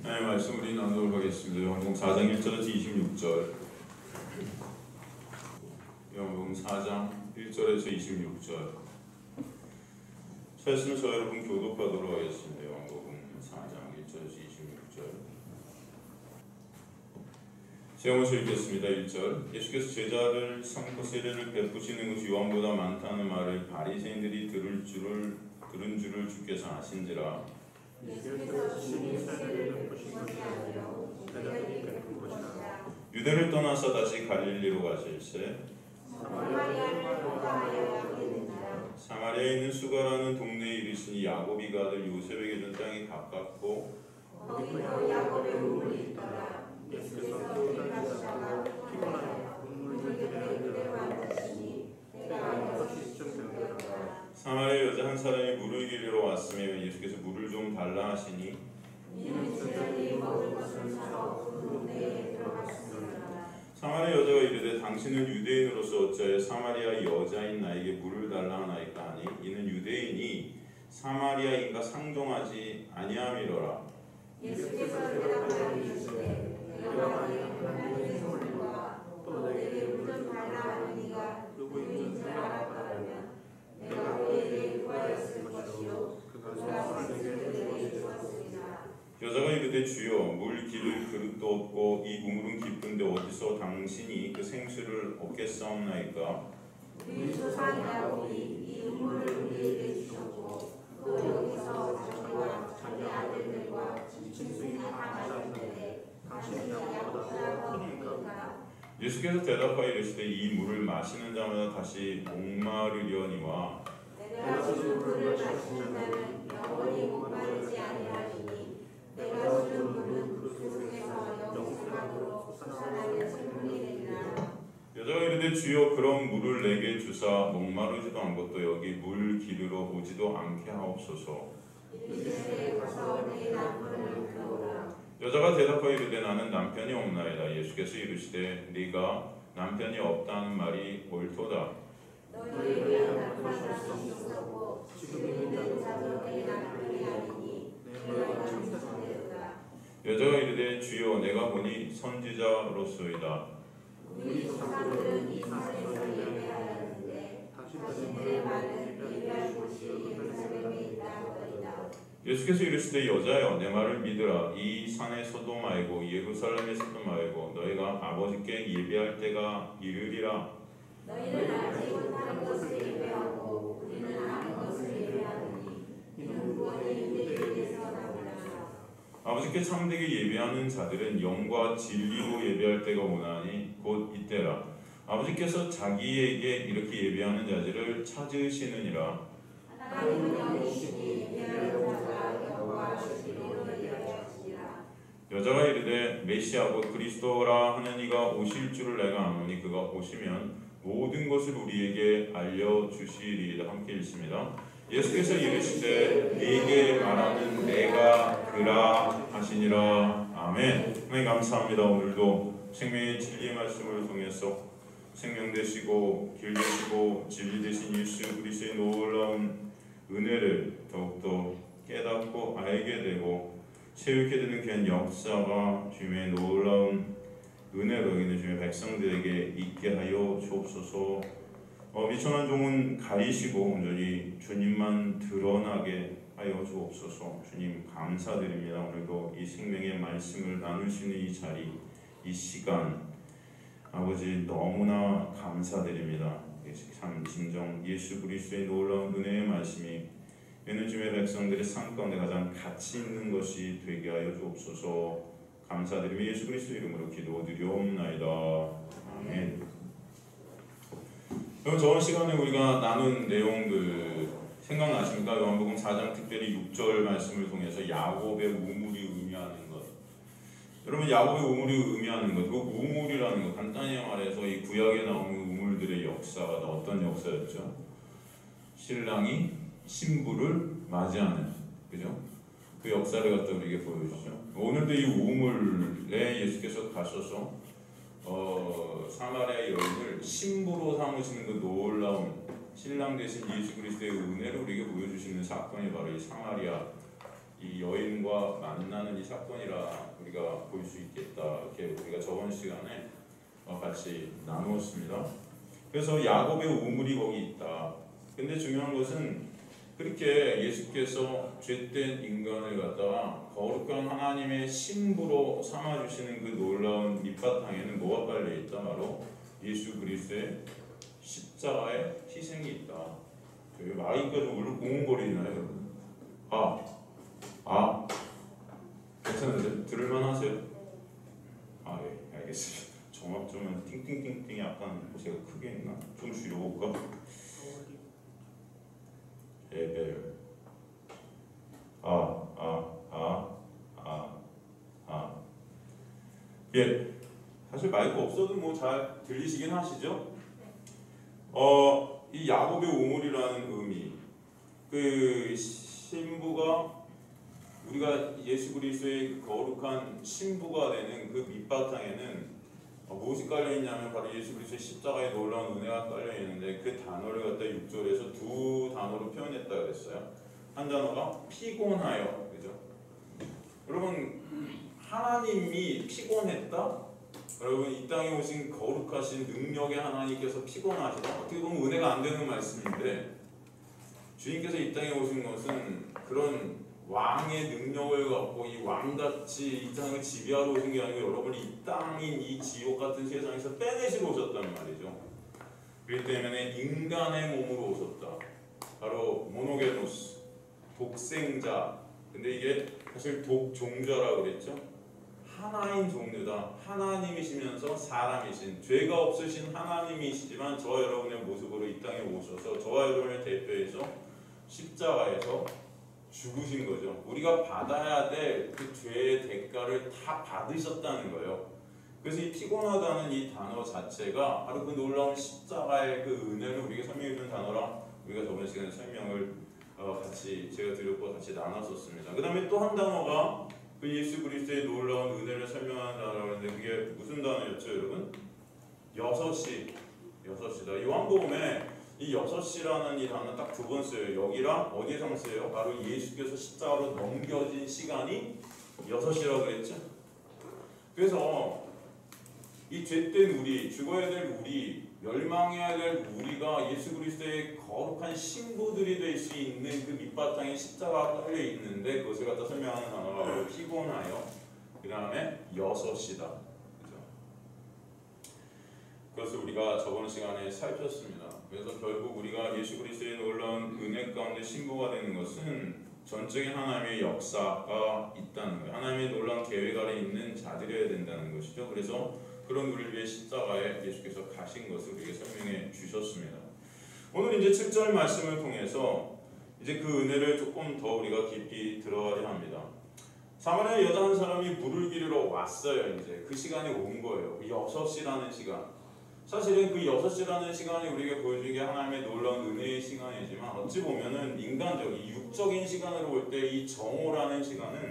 하나님의 말씀 우리 나누도록 하겠습니다. 요한복음 4장 1절에서 26절. 요한복음 4장 1절에서 26절. 찾으시면 저 여러분 교독하도록 하겠습니다. 요한복음 4장 1절에서 26절. 제가 먼저 읽겠습니다. 1절. 예수께서 제자를 삼고 세례를 베푸시는 것이 요한보다 많다는 말을 바리새인들이 들은 줄을 주께서 아신지라. 유대를 떠나서 다시 갈릴리로 가실새 사마리아에 있는 수가라는 동네에 이르시니 야곱이 그 아들 요셉에게 준 땅이 가깝고 거기도 야곱의 우물이 있더라. 예수께서 거기 가시다가 피곤하여 우물들에 유대로 앉으시니 때가 이르러 시쯤 되었더라. 사마리아 여자 한 사람이 물을 기르러 왔으며 예수께서 물을 좀 달라 하시니 이는 저들이 먹을 것을 사러 그 동네에 들어갔습니다. 사마리아 여자가 이르되 당신은 유대인으로서 어찌하여 사마리아 여자인 나에게 물을 달라 하나이까 하니 이는 유대인이 사마리아인과 상종하지 아니함이로라. 예수께서 대답하여 이르시되 내가 만일 하나님의 선물과 또 내게 물 좀 달라 하는 이가 누구인 줄 알았더라면 내가 그에게 구하였을 것이요 그가 술을 내게 주었으리라. 여자가 이르되 주여 물 기를 그릇도 없고 이 우물은 깊은데 어디서 당신이 그 생수를 얻겠사옵나이까? 우리 조상 야곱이 이 우물을 우리에게 주셨고 또 여기서 자기와 자기 아들들과 짐승이 다 마셨는데 당신이 야곱보다 크니까. 예수께서 대답하여 이르시되 이 물을 마시는 자마다 다시 목마르려니와 내가 주는 물을 마시는 자는 영원히 목마르지 아니하리니 내가 주는 물은 그 속에서 영생하도록 솟아나는 생명이 되리라. 여자가 이르되 주여 그런 물을 내게 주사 목마르지도 않고 또 여기 물 기르러 오지도 않게 하옵소서. 이르시되 가서 내 남편을 불러오라. 여자가 대답하여 이르되 나는 남편이 없나이다. 예수께서 이르시되 네가 남편이 없다는 말이 옳도다. 너희를 위한 남편을 있었고 지금 있는 자도 내 남편이 아니니 내가 참되었다. 여자가 이르되 주여 내가 보니 선지자로소이다. 우리 조상들은 이 산에서 예배하였는데 당신들의 말은 예배할 곳이 예루살렘에 있다거니와. 예수께서 이르시되 여자여 내 말을 믿으라. 이 산에서도 말고 예루살렘에서도 말고 너희가 아버지께 예배할 때가 이르리라. 너희는 알지 못하는 것을 예배하고 우리는 아는 것을 예배하느니 이는 구원이 유대인에게서 나오나. 아버지께 참되게 예배하는 자들은 영과 진리로 예배할 때가 오나니 곧 이때라. 아버지께서 자기에게 이렇게 예배하는 자들을 찾으시느니라. 하나님은 영이시니 예배하는 자가 영과 진리로 예배하시리라. 여자가 이르되 메시아 곧 그리스도라 하는 이가 오실 줄을 내가 아노니 그가 오시면 모든 것을 우리에게 알려주시리이다. 함께 읽습니다. 예수께서 이르시되 네게 말하는 내가 그라 하시니라. 아멘. 하나님 감사합니다. 오늘도 생명의 진리의 말씀을 통해서 생명 되시고 길 되시고 진리 되신 예수 그리스도의 놀라운 은혜를 더욱더 깨닫고 알게 되고 채우게 되는 귀한 역사가 주님의 놀라운 은혜로 여기는 주님의 백성들에게 있게 하여 주옵소서. 미천한 종은 가리시고 온전히 주님만 드러나게 하여 주옵소서. 주님 감사드립니다. 오늘도 이 생명의 말씀을 나눌 수 있는 이 자리, 이 시간 아버지 너무나 감사드립니다. 참 진정 예수 그리스도의 놀라운 은혜의 말씀이 이는 주님의 백성들의 삶 가운데 가장 가치 있는 것이 되게 하여 주옵소서. 감사드리며 예수 그리스도 이름으로 기도드리옵나이다. 아멘. 그럼 저번 시간에 우리가 나눈 내용들 생각나십니까? 요한복음 4장 특별히 6절 말씀을 통해서 야곱의 우물이 의미하는 것. 여러분 야곱의 우물이 의미하는 것, 그 우물이라는 것 간단히 말해서 이 구약에 나오는 우물들의 역사가 어떤 역사였죠? 신랑이 신부를 맞이하는, 그죠? 그 역사를 갖다 우리에게 보여주죠. 오늘도 이 우물에 예수께서 가셔서 사마리아 여인을 신부로 삼으시는 그 놀라운 신랑 되신 예수 그리스도의 은혜를 우리에게 보여주시는 사건이 바로 이 사마리아 이 여인과 만나는 이 사건이라 우리가 볼 수 있겠다. 이렇게 우리가 저번 시간에 같이 나누었습니다. 그래서 야곱의 우물이 거기 있다. 근데 중요한 것은 그렇게 예수께서 죄된 인간을 갖다가 거룩한 하나님의 신부로 삼아주시는 그 놀라운 밑바탕에는 뭐가 깔려있다? 바로 예수 그리스도의 십자가의 희생이 있다. 왜 마이크가 좀 웅웅거리나요, 여러분? 괜찮은데? 들을만 하세요? 예, 알겠습니다. 정확점은 띵띵띵띵이 약간 제가 크게 있나? 좀 줄여볼까? 레벨. 예, 사실 마이크 없어도 뭐 잘 들리시긴 하시죠? 이 야곱의 우물이라는 의미, 그 신부가 우리가 예수 그리스도의 거룩한 신부가 되는 그 밑바탕에는 무엇이 깔려 있냐면 바로 예수 그리스도의 십자가의 놀라운 은혜가 깔려 있는데 그 단어를 갖다 6절에서 두 단어로 표현했다 그랬어요. 한 단어가 피곤하여, 그죠? 여러분, 하나님이 피곤했다? 여러분, 이 땅에 오신 거룩하신 능력의 하나님께서 피곤하시다? 어떻게 보면 은혜가 안 되는 말씀인데, 주님께서 이 땅에 오신 것은 그런 왕의 능력을 갖고 이 왕같이 이 땅을 지배하러 오신 게 아니고 여러분이 이 땅인 이 지옥 같은 세상에서 빼내시러 오셨단 말이죠. 그렇기 때문에 인간의 몸으로 오셨다. 바로 모노게노스, 독생자. 근데 이게 사실 독종자라고 그랬죠. 하나인 종류다. 하나님이시면서 사람이신, 죄가 없으신 하나님이시지만 저와 여러분의 모습으로 이 땅에 오셔서 저와 여러분을 대표해서 십자가에서 죽으신 거죠. 우리가 받아야 될 그 죄의 대가를 다 받으셨다는 거예요. 그래서 이 피곤하다는 이 단어 자체가 바로 그 놀라운 십자가의 그 은혜를 우리에게 설명해 주는 단어라 우리가 저번 시간에 설명을 같이 제가 드렸고 같이 나눴었습니다. 그 다음에 또 한 단어가 그 예수 그리스도의 놀라운 은혜를 설명하는 단어인데 그게 무슨 단어였죠, 여러분? 여섯이다. 요한복음에 이 6시라는 이 단어 딱 두 번 써요. 여기랑 어디에서 써요? 바로 예수께서 십자가로 넘겨진 시간이 6시라고 그랬죠. 그래서 이 죄된 우리, 죽어야 될 우리, 멸망해야 될 우리가 예수 그리스도의 거룩한 신부들이 될 수 있는 그 밑바탕에 십자가가 깔려 있는데 그것을 갖다 설명하는 단어가 바로 피곤하여, 그 다음에 6시다. 그것을 우리가 저번 시간에 살폈습니다. 그래서 결국 우리가 예수 그리스도의 놀라운 은혜 가운데 신부가 되는 것은 전적인 하나님의 역사가 있다는 거예요. 하나님의 놀라운 계획 아래 있는 자들이어야 된다는 것이죠. 그래서 그런 우리를 위해 십자가에 예수께서 가신 것을 우리에게 설명해 주셨습니다. 오늘 이제 7절 말씀을 통해서 이제 그 은혜를 조금 더 우리가 깊이 들어가야 합니다. 사마리아 여자 한 사람이 물을 기르러 왔어요. 이제 그 시간이 온 거예요. 6시라는 시간. 사실은 그 6시라는 시간이 우리에게 보여준 게 하나님의 놀라운 은혜의 시간이지만 어찌 보면은 인간적인 육적인 시간으로 볼 때 이 정오라는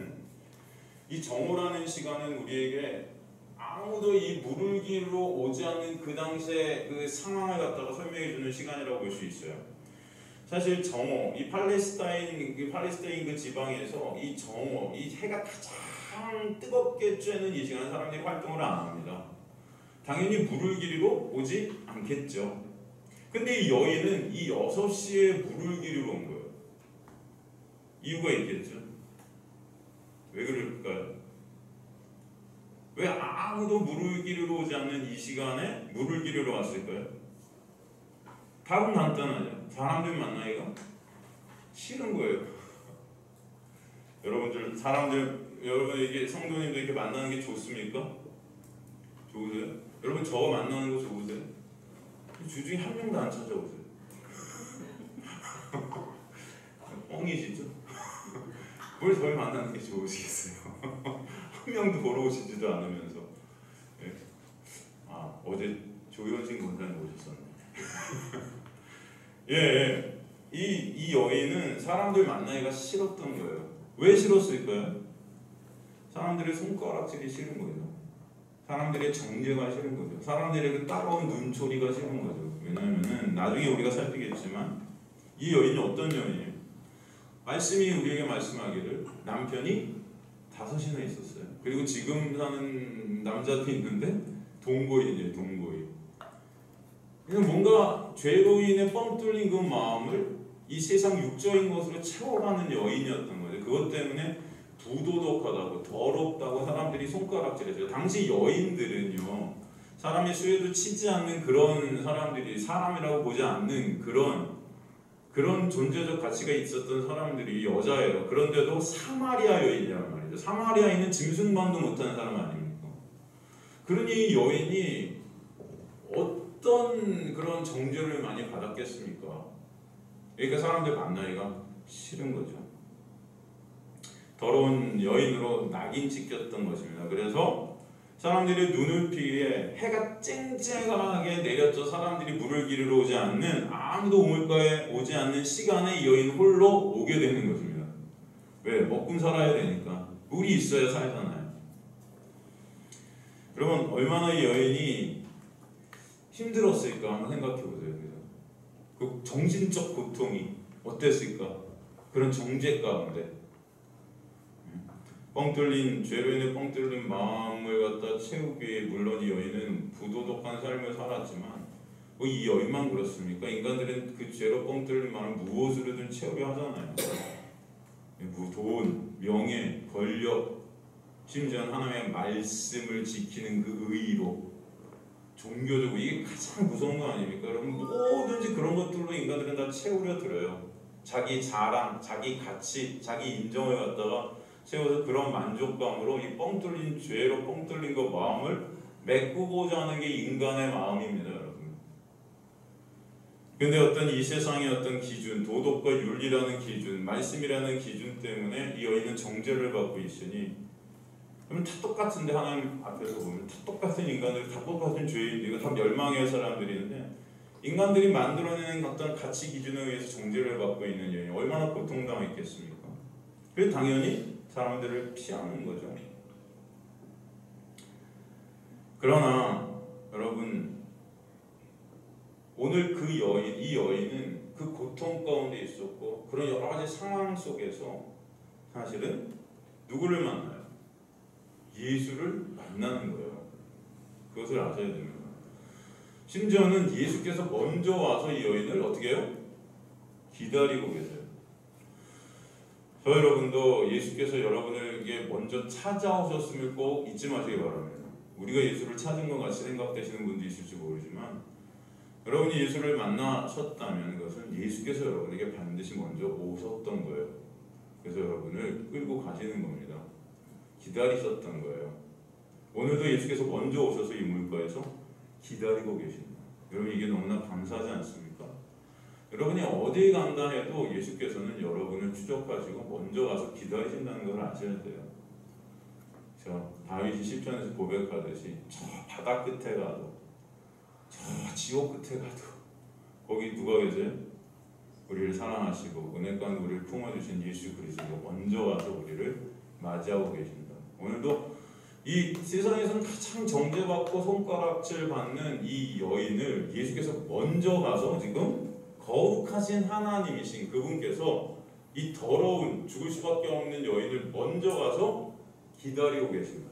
시간은 우리에게 아무도 이 물을 기르러 오지 않는 그 당시의 그 상황을 갖다가 설명해 주는 시간이라고 볼 수 있어요. 사실 정오, 이 팔레스타인 그 지방에서 이 정오, 이 해가 가장 뜨겁게 쬐는 이 시간에 사람들이 활동을 안 합니다. 당연히 물을 기르러 오지 않겠죠. 근데 이 여인은 이 6시에 물을 기르러 온 거예요. 이유가 있겠죠. 왜 그럴까요? 왜 아무도 물을 기르러 오지 않는 이 시간에 물을 기르러 왔을까요? 답은 간단하죠. 사람들 만나기가 싫은 거예요. 여러분에게 성도님들 이렇게 만나는 게 좋습니까? 좋으세요? 여러분 저 만나는 거 좋으세요? 주중에 한 명도 안 찾아오세요. 뻥이시죠? 뭘 저를 만나는 게 좋으시겠어요? 한 명도 보러 오시지도 않으면서. 예. 어제 조현진 권사님 오셨었네. 예. 이 여인은 사람들 만나기가 싫었던 거예요. 왜 싫었을까요? 사람들의 손가락질이 싫은 거예요. 사람들의 정죄가 싫은 거죠. 사람들의 그 따가운 눈초리가 싫은 거죠. 왜냐하면은 나중에 우리가 살피겠지만 이 여인이 어떤 여인이에요? 말씀이 우리에게 말씀하기를 남편이 5이나 있었어요. 그리고 지금 사는 남자도 있는데 동거인이에요. 동거인. 그냥 뭔가 죄로 인해 뻥 뚫린 그 마음을 이 세상 육적인 것으로 채워가는 여인이었던 거죠. 그것 때문에 부도덕하다고 더럽다고 사람들이 손가락질했어요. 당시 여인들은요, 사람의 수혜도 치지 않는 그런 사람들이, 사람이라고 보지 않는 그런 존재적 가치가 있었던 사람들이 여자예요. 그런데도 사마리아 여인이란 말이죠. 사마리아인은 짐승만도 못하는 사람 아닙니까? 그러니 이 여인이 어떤 그런 정죄를 많이 받았겠습니까? 그러니까 사람들 만나기가 싫은 거죠. 더러운 여인으로 낙인 찍혔던 것입니다. 그래서 사람들이 눈을 피해 해가 쨍쨍하게 내렸죠. 사람들이 물을 기르러 오지 않는, 아무도 우물가에 오지 않는 시간에 이 여인 홀로 오게 되는 것입니다. 왜? 먹고 살아야 되니까. 물이 있어야 살잖아요. 여러분, 얼마나 이 여인이 힘들었을까 한번 생각해 보세요. 그 정신적 고통이 어땠을까? 그런 정죄 가운데 뻥 뚫린, 죄로 인해 뻥 뚫린 마음을 갖다 채우기 위해 물론 이 여인은 부도덕한 삶을 살았지만 이 여인만 그렇습니까? 인간들은 그 죄로 뻥 뚫린 마음을 무엇으로든 채우려 하잖아요. 돈, 명예, 권력, 심지어 하나님의 말씀을 지키는 그 의로, 종교적으로, 이게 가장 무서운 거 아닙니까? 여러분, 뭐든지 그런 것들로 인간들은 다 채우려 들어요. 자기 자랑, 자기 가치, 자기 인정을 갖다가 채워서 그런 만족감으로 이 뻥 뚫린 죄로 뻥 뚫린 그 마음을 메꾸고자 하는 게 인간의 마음입니다, 여러분. 근데 어떤 이 세상의 어떤 기준, 도덕과 윤리라는 기준, 말씀이라는 기준 때문에 이 여인은 정죄를 받고 있으니, 그러면 다 똑같은데 하나님 앞에서 보면 다 똑같은 인간들, 다 똑같은 죄인들, 다 멸망의 사람들인데 인간들이 만들어내는 어떤 가치 기준에 의해서 정죄를 받고 있는 여인이 얼마나 고통당했겠습니까? 그래서 당연히 사람들을 피하는 거죠. 그러나 여러분, 오늘 그 여인, 이 여인은 그 고통 가운데 있었고 그런 여러 가지 상황 속에서 사실은 누구를 만나요? 예수를 만나는 거예요. 그것을 아셔야 됩니다. 심지어는 예수께서 먼저 와서 이 여인을 어떻게 해요? 기다리고 계세요. 저 여러분도 예수께서 여러분에게 먼저 찾아오셨음을 꼭 잊지 마시기 바랍니다. 우리가 예수를 찾은 것 같이 생각되시는 분도 있을지 모르지만 여러분이 예수를 만나셨다면 그것은 예수께서 여러분에게 반드시 먼저 오셨던 거예요. 그래서 여러분을 끌고 가시는 겁니다. 기다리셨던 거예요. 오늘도 예수께서 먼저 오셔서 이 물가에서 기다리고 계십니다. 여러분, 이게 너무나 감사하지 않습니까? 여러분이 어디 간다 해도 예수께서는 여러분을 추적하시고 먼저 가서 기다리신다는 걸 아셔야 돼요. 저 다윗이 시편에서 고백하듯이 저 바다 끝에 가도, 저 지옥 끝에 가도 거기 누가 계세요? 우리를 사랑하시고 은혜 가운데 우리를 품어주신 예수 그리스도가 먼저 와서 우리를 맞이하고 계신다. 오늘도 이 세상에서는 가장 정죄받고 손가락질 받는 이 여인을 예수께서 먼저 가서 지금 거룩하신 하나님이신 그분께서 이 더러운 죽을 수밖에 없는 여인을 먼저 가서 기다리고 계십니다.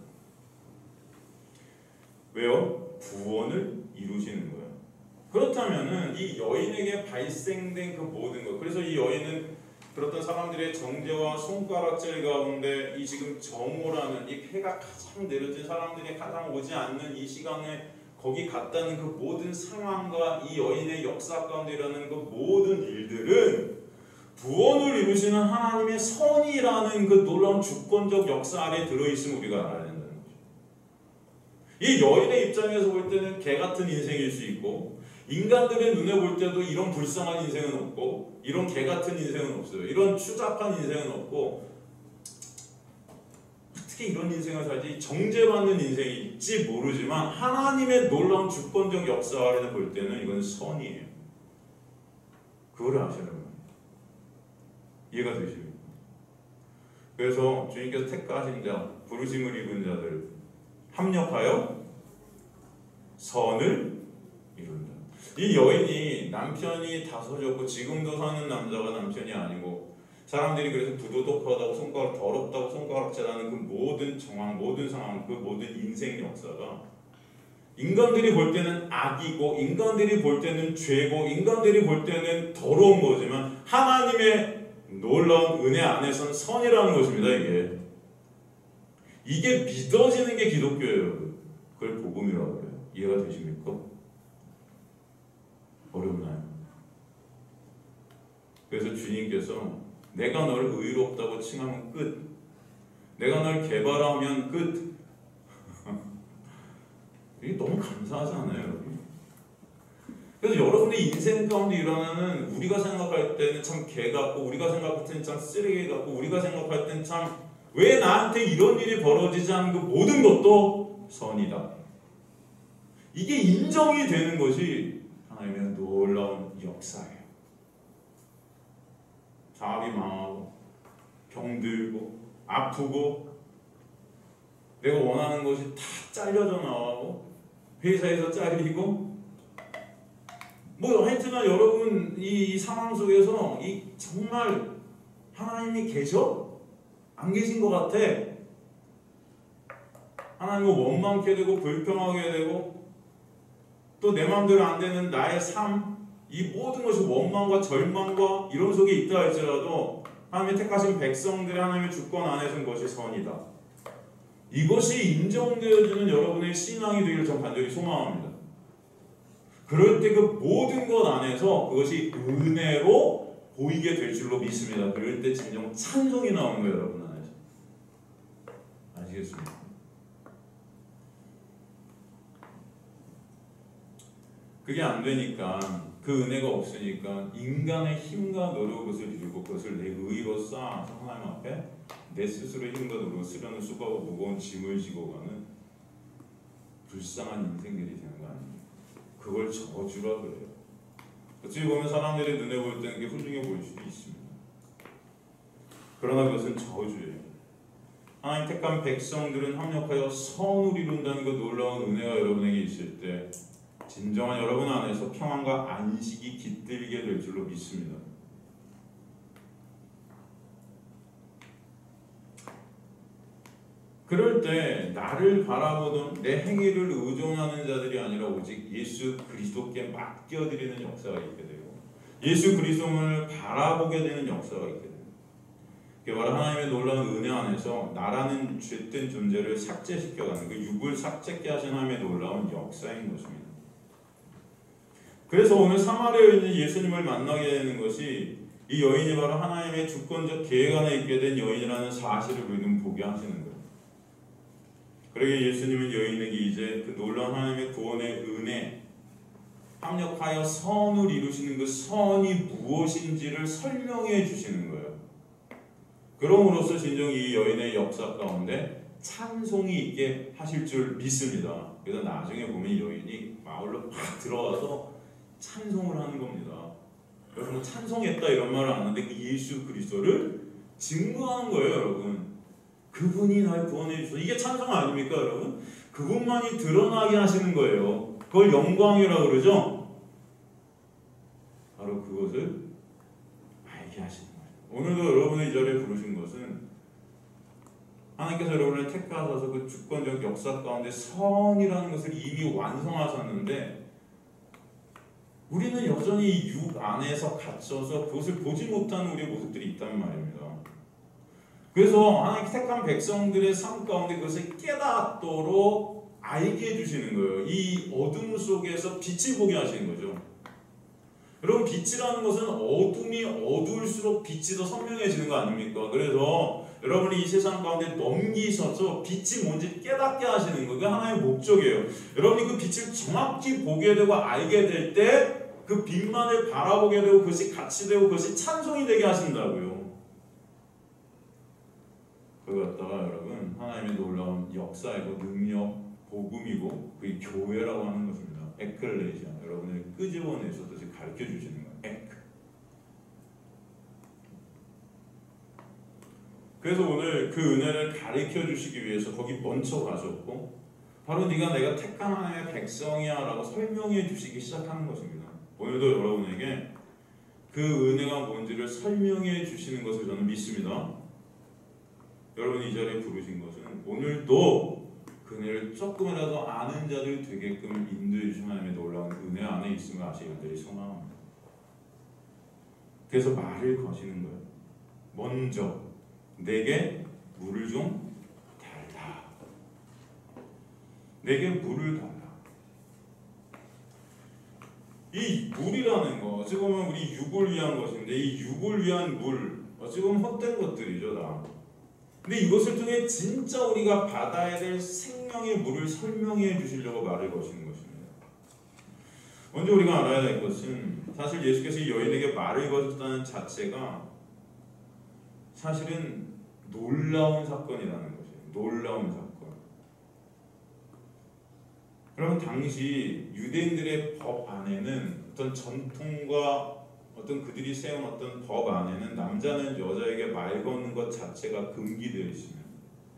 왜요? 구원을 이루시는 거예요. 그렇다면은 이 여인에게 발생된 그 모든 것, 그래서 이 여인은 그렇던 사람들의 정죄와 손가락질 가운데 이 지금 정오라는 이 해가 가장 내려진 사람들이 가장 오지 않는 이 시간에 거기 갔다는 그 모든 상황과 이 여인의 역사 가운데 일어나는 그 모든 일들은 구원을 이루시는 하나님의 선이라는 그 놀라운 주권적 역사 아래에 들어있음을 우리가 알아야 된다는 거죠. 이 여인의 입장에서 볼 때는 개 같은 인생일 수 있고 인간들의 눈에 볼 때도 이런 불쌍한 인생은 없고 이런 개 같은 인생은 없어요. 이런 추잡한 인생은 없고 어떻게 이런 인생을 살지? 정죄받는 인생일지 모르지만 하나님의 놀라운 주권적 역사 아래 볼 때는 이건 선이에요. 그걸 아셔야 합니다. 이해가 되십니까? 그래서 주님께서 택하신 자, 부르심을 입은 자들 합력하여 선을 이룬다. 이 여인이 남편이 다섯이었고 지금도 사는 남자가 남편이 아니고 사람들이 그래서 부도덕하다고 손가락 더럽다고 손가락질하는 그 모든 정황, 모든 상황, 그 모든 인생 역사가 인간들이 볼 때는 악이고 인간들이 볼 때는 죄고 인간들이 볼 때는 더러운 거지만 하나님의 놀라운 은혜 안에서는 선이라는 것입니다. 이게 믿어지는 게 기독교예요. 그걸 복음이라고 해요. 이해가 되십니까? 어렵나요? 그래서 주님께서 내가 널 의롭다고 칭하면 끝, 내가 널 개발하면 끝. 이게 너무 감사하잖아요, 여러분. 그래서 여러분의 인생 가운데 일어나는 우리가 생각할 때는 참 개 같고 우리가 생각할 때는 참 쓰레기 같고 우리가 생각할 때는 참 왜 나한테 이런 일이 벌어지지 않은 그 모든 것도 선이다. 이게 인정이 되는 것이 하나님의 놀라운 역사예요. 사업이 망하고 병들고 아프고 내가 원하는 것이 다 잘려져 나가고 회사에서 잘리고 뭐 하여튼간 여러분 이 상황 속에서 이 정말 하나님이 계셔? 안 계신 것 같아. 하나님을 원망케 되고 불평하게 되고 또 내 마음대로 안 되는 나의 삶, 이 모든 것이 원망과 절망과 이런 속에 있다 할지라도 하나님의 택하신 백성들의 하나님의 주권 안에서는 것이 선이다. 이것이 인정되어지는 여러분의 신앙이 되기를 전 간절히 소망합니다. 그럴 때 그 모든 것 안에서 그것이 은혜로 보이게 될 줄로 믿습니다. 그럴 때 진정 찬송이 나오는 거예요, 여러분 안에서. 아시겠습니까? 그게 안 되니까 그 은혜가 없으니까 인간의 힘과 노력을 이루고 그것을 내 의로 쌓아서 하나님 앞에 내 스스로의 힘과 노력을 쓰려는 수고하고 무거운 짐을 지고 가는 불쌍한 인생들이 되는 거 아닙니까? 그걸 저주라 그래요. 어찌 보면 사람들의 눈에 볼 때는 그게 훌륭해 보일 수도 있습니다. 그러나 그것은 저주예요. 하나님 택한 백성들은 합력하여 선을 이룬다는 그 놀라운 은혜가 여러분에게 있을 때 진정한 여러분 안에서 평안과 안식이 깃들게 될 줄로 믿습니다. 그럴 때 나를 바라보던 내 행위를 의존하는 자들이 아니라 오직 예수 그리스도께 맡겨드리는 역사가 있게 되고 예수 그리스도를 바라보게 되는 역사가 있게 됩니다. 그게 바로 하나님의 놀라운 은혜 안에서 나라는 죄된 존재를 삭제시켜가는 그 육을 삭제케 하신 하나님의 놀라운 역사인 것입니다. 그래서 오늘 사마리아에 있는 예수님을 만나게 되는 것이 이 여인이 바로 하나님의 주권적 계획 안에 있게 된 여인이라는 사실을 우리는 보게 하시는 거예요. 그러기에 예수님은 여인에게 이제 그 놀라운 하나님의 구원의 은혜, 합력하여 선을 이루시는 그 선이 무엇인지를 설명해 주시는 거예요. 그럼으로써 진정 이 여인의 역사 가운데 찬송이 있게 하실 줄 믿습니다. 그래서 나중에 보면 이 여인이 마을로 팍 들어가서 찬송을 하는 겁니다. 여러분 찬송했다 이런 말을 안 하는데 그 예수 그리스도를 증거하는 거예요, 여러분. 그분이 날 구원해 주셔서 이게 찬송 아닙니까, 여러분? 그분만이 드러나게 하시는 거예요. 그걸 영광이라고 그러죠. 바로 그것을 알게 하시는 거예요. 오늘도 여러분의 이 자리에 부르신 것은 하나님께서 여러분을 택하셔서 그 주권적 역사 가운데 선이라는 것을 이미 완성하셨는데 우리는 여전히 육 안에서 갇혀서 그것을 보지 못하는 우리의 모습들이 있단 말입니다. 그래서 하나님 택한 백성들의 삶 가운데 그것을 깨닫도록 알게 해주시는 거예요. 이 어둠 속에서 빛을 보게 하시는 거죠. 여러분 빛이라는 것은 어둠이 어두울수록 빛이 더 선명해지는 거 아닙니까? 그래서 여러분이 이 세상 가운데 넘기셔서 빛이 뭔지 깨닫게 하시는 거, 그게 하나의 목적이에요. 여러분이 그 빛을 정확히 보게 되고 알게 될 때 그 빛만을 바라보게 되고 그것이 가치 되고 그것이 찬송이 되게 하신다고요. 그걸 갖다가 여러분 하나님의 놀라운 역사이고 능력, 복음이고 그게 교회라고 하는 것입니다. 에클레시아, 여러분을 끄집어내서 다시 가르쳐 주시는 거예요. 에크. 그래서 오늘 그 은혜를 가르쳐 주시기 위해서 거기 먼저 가셨고 바로 네가 내가 택한 하나님의 백성이야 라고 설명해 주시기 시작하는 것입니다. 오늘도 여러분에게 그 은혜가 뭔지를 설명해 주시는 것을 저는 믿습니다. 여러분 이 자리에 부르신 것은 오늘도 그 은혜를 조금이라도 아는 자들 되게끔 인도해 주신 하나님의 놀라운 은혜 안에 있음을 아시기를 소망합니다. 그래서 말을 거시는 거예요. 먼저 내게 물을 좀 달라. 내게 물을 달라. 이 물이라는 거 어찌 보면 우리 육을 위한 것인데 이 육을 위한 물 어찌 보면 헛된 것들이죠 다. 근데 이것을 통해 진짜 우리가 받아야 될 생명의 물을 설명해 주시려고 말을 거시는 것입니다. 먼저 우리가 알아야 될 것은 사실 예수께서 이 여인에게 말을 거셨다는 자체가 사실은 놀라운 사건이라는 것이에요. 놀라운 사건. 여러분 당시 유대인들의 법 안에는 어떤 전통과 어떤 그들이 세운 어떤 법 안에는 남자는 여자에게 말 거는 것 자체가 금기되어 있습니다.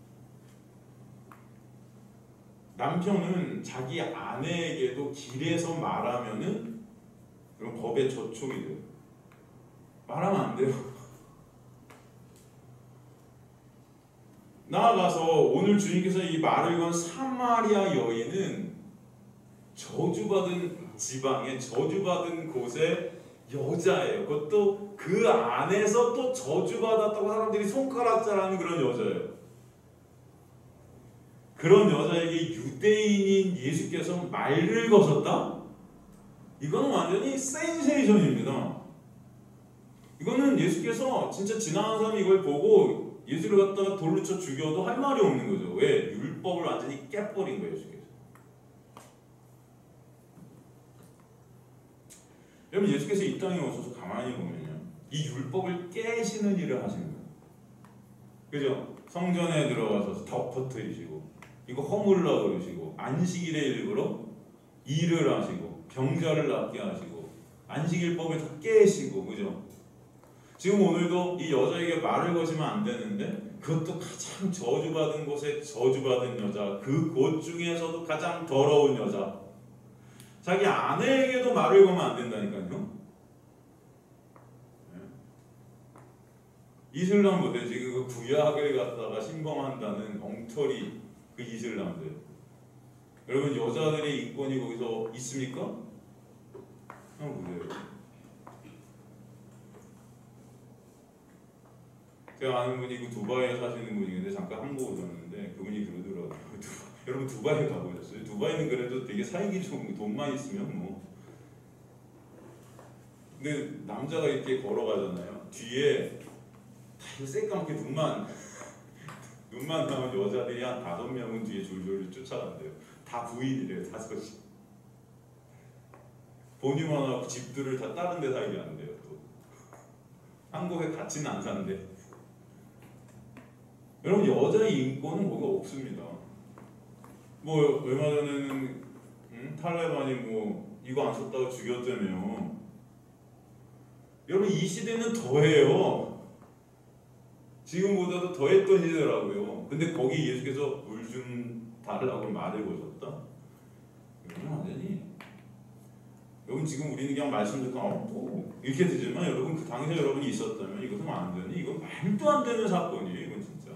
남편은 자기 아내에게도 길에서 말하면은 그럼 법에 저촉이 돼요. 말하면 안 돼요. 나아가서 오늘 주님께서 이 말을 건 사마리아 여인은 저주받은 지방에 저주받은 곳에 여자예요. 그것도 그 안에서 또 저주받았다고 사람들이 손가락질하는 그런 여자예요. 그런 여자에게 유대인인 예수께서 말을 거셨다? 이거는 완전히 센세이션입니다. 이거는 예수께서 진짜 지나가는 사람이 이걸 보고 예수를 갖다가 돌로 쳐 죽여도 할 말이 없는 거죠. 왜? 율법을 완전히 깨버린 거예요. 예수께서. 여러분 예수께서 이 땅에 오셔서 가만히 보면요. 이 율법을 깨시는 일을 하시는 거예요. 그죠? 성전에 들어가서 덮어뜨리시고 이거 허물라 그러시고 안식일에 일부러 일을 하시고 병자를 낫게 하시고 안식일법을 다 깨시고 그죠? 지금 오늘도 이 여자에게 말을 거시면 안 되는데 그것도 가장 저주받은 곳에 저주받은 여자 그 곳 중에서도 가장 더러운 여자 자기 아내에게도 말을 거면 안 된다니까요. 이슬람 모델 지금 그 구약을 갖다가 신봉한다는 엉터리 그 이슬람들 여러분 여자들의 인권이 거기서 있습니까? 한번 보세요. 제가 아는 분이 그 두바이에 사시는 분인데 잠깐 한국 오셨는데 그분이 그러더라고요. 여러분 두바이 가보셨어요? 두바이는 그래도 되게 살기 좋은 돈만 있으면 뭐. 근데 남자가 이렇게 걸어가잖아요. 뒤에 다 새까맣게 눈만 나온 여자들이 한 5명은 뒤에 졸졸 쫓아간대요. 다 부인이래요. 5이. 본인만 하고 집들을 다 다른 데 살게 한대요. 또 한국에 같이는 안 산대. 여러분 여자의 인권은 뭐가 없습니다. 뭐 얼마 전에는 탈레반이 뭐 이거 안 썼다고 죽였다며. 여러분 이 시대는 더해요. 지금보다도 더했던 시대라고요. 근데 거기 예수께서 물 좀 달라고 말을 거셨다? 이건 완전히 여러분 지금 우리는 그냥 말씀 듣고 뭐 이렇게 되지만 여러분 그 당시에 여러분이 있었다면 이것은 완전히 이건 말도 안 되는 사건이에요. 이건 진짜.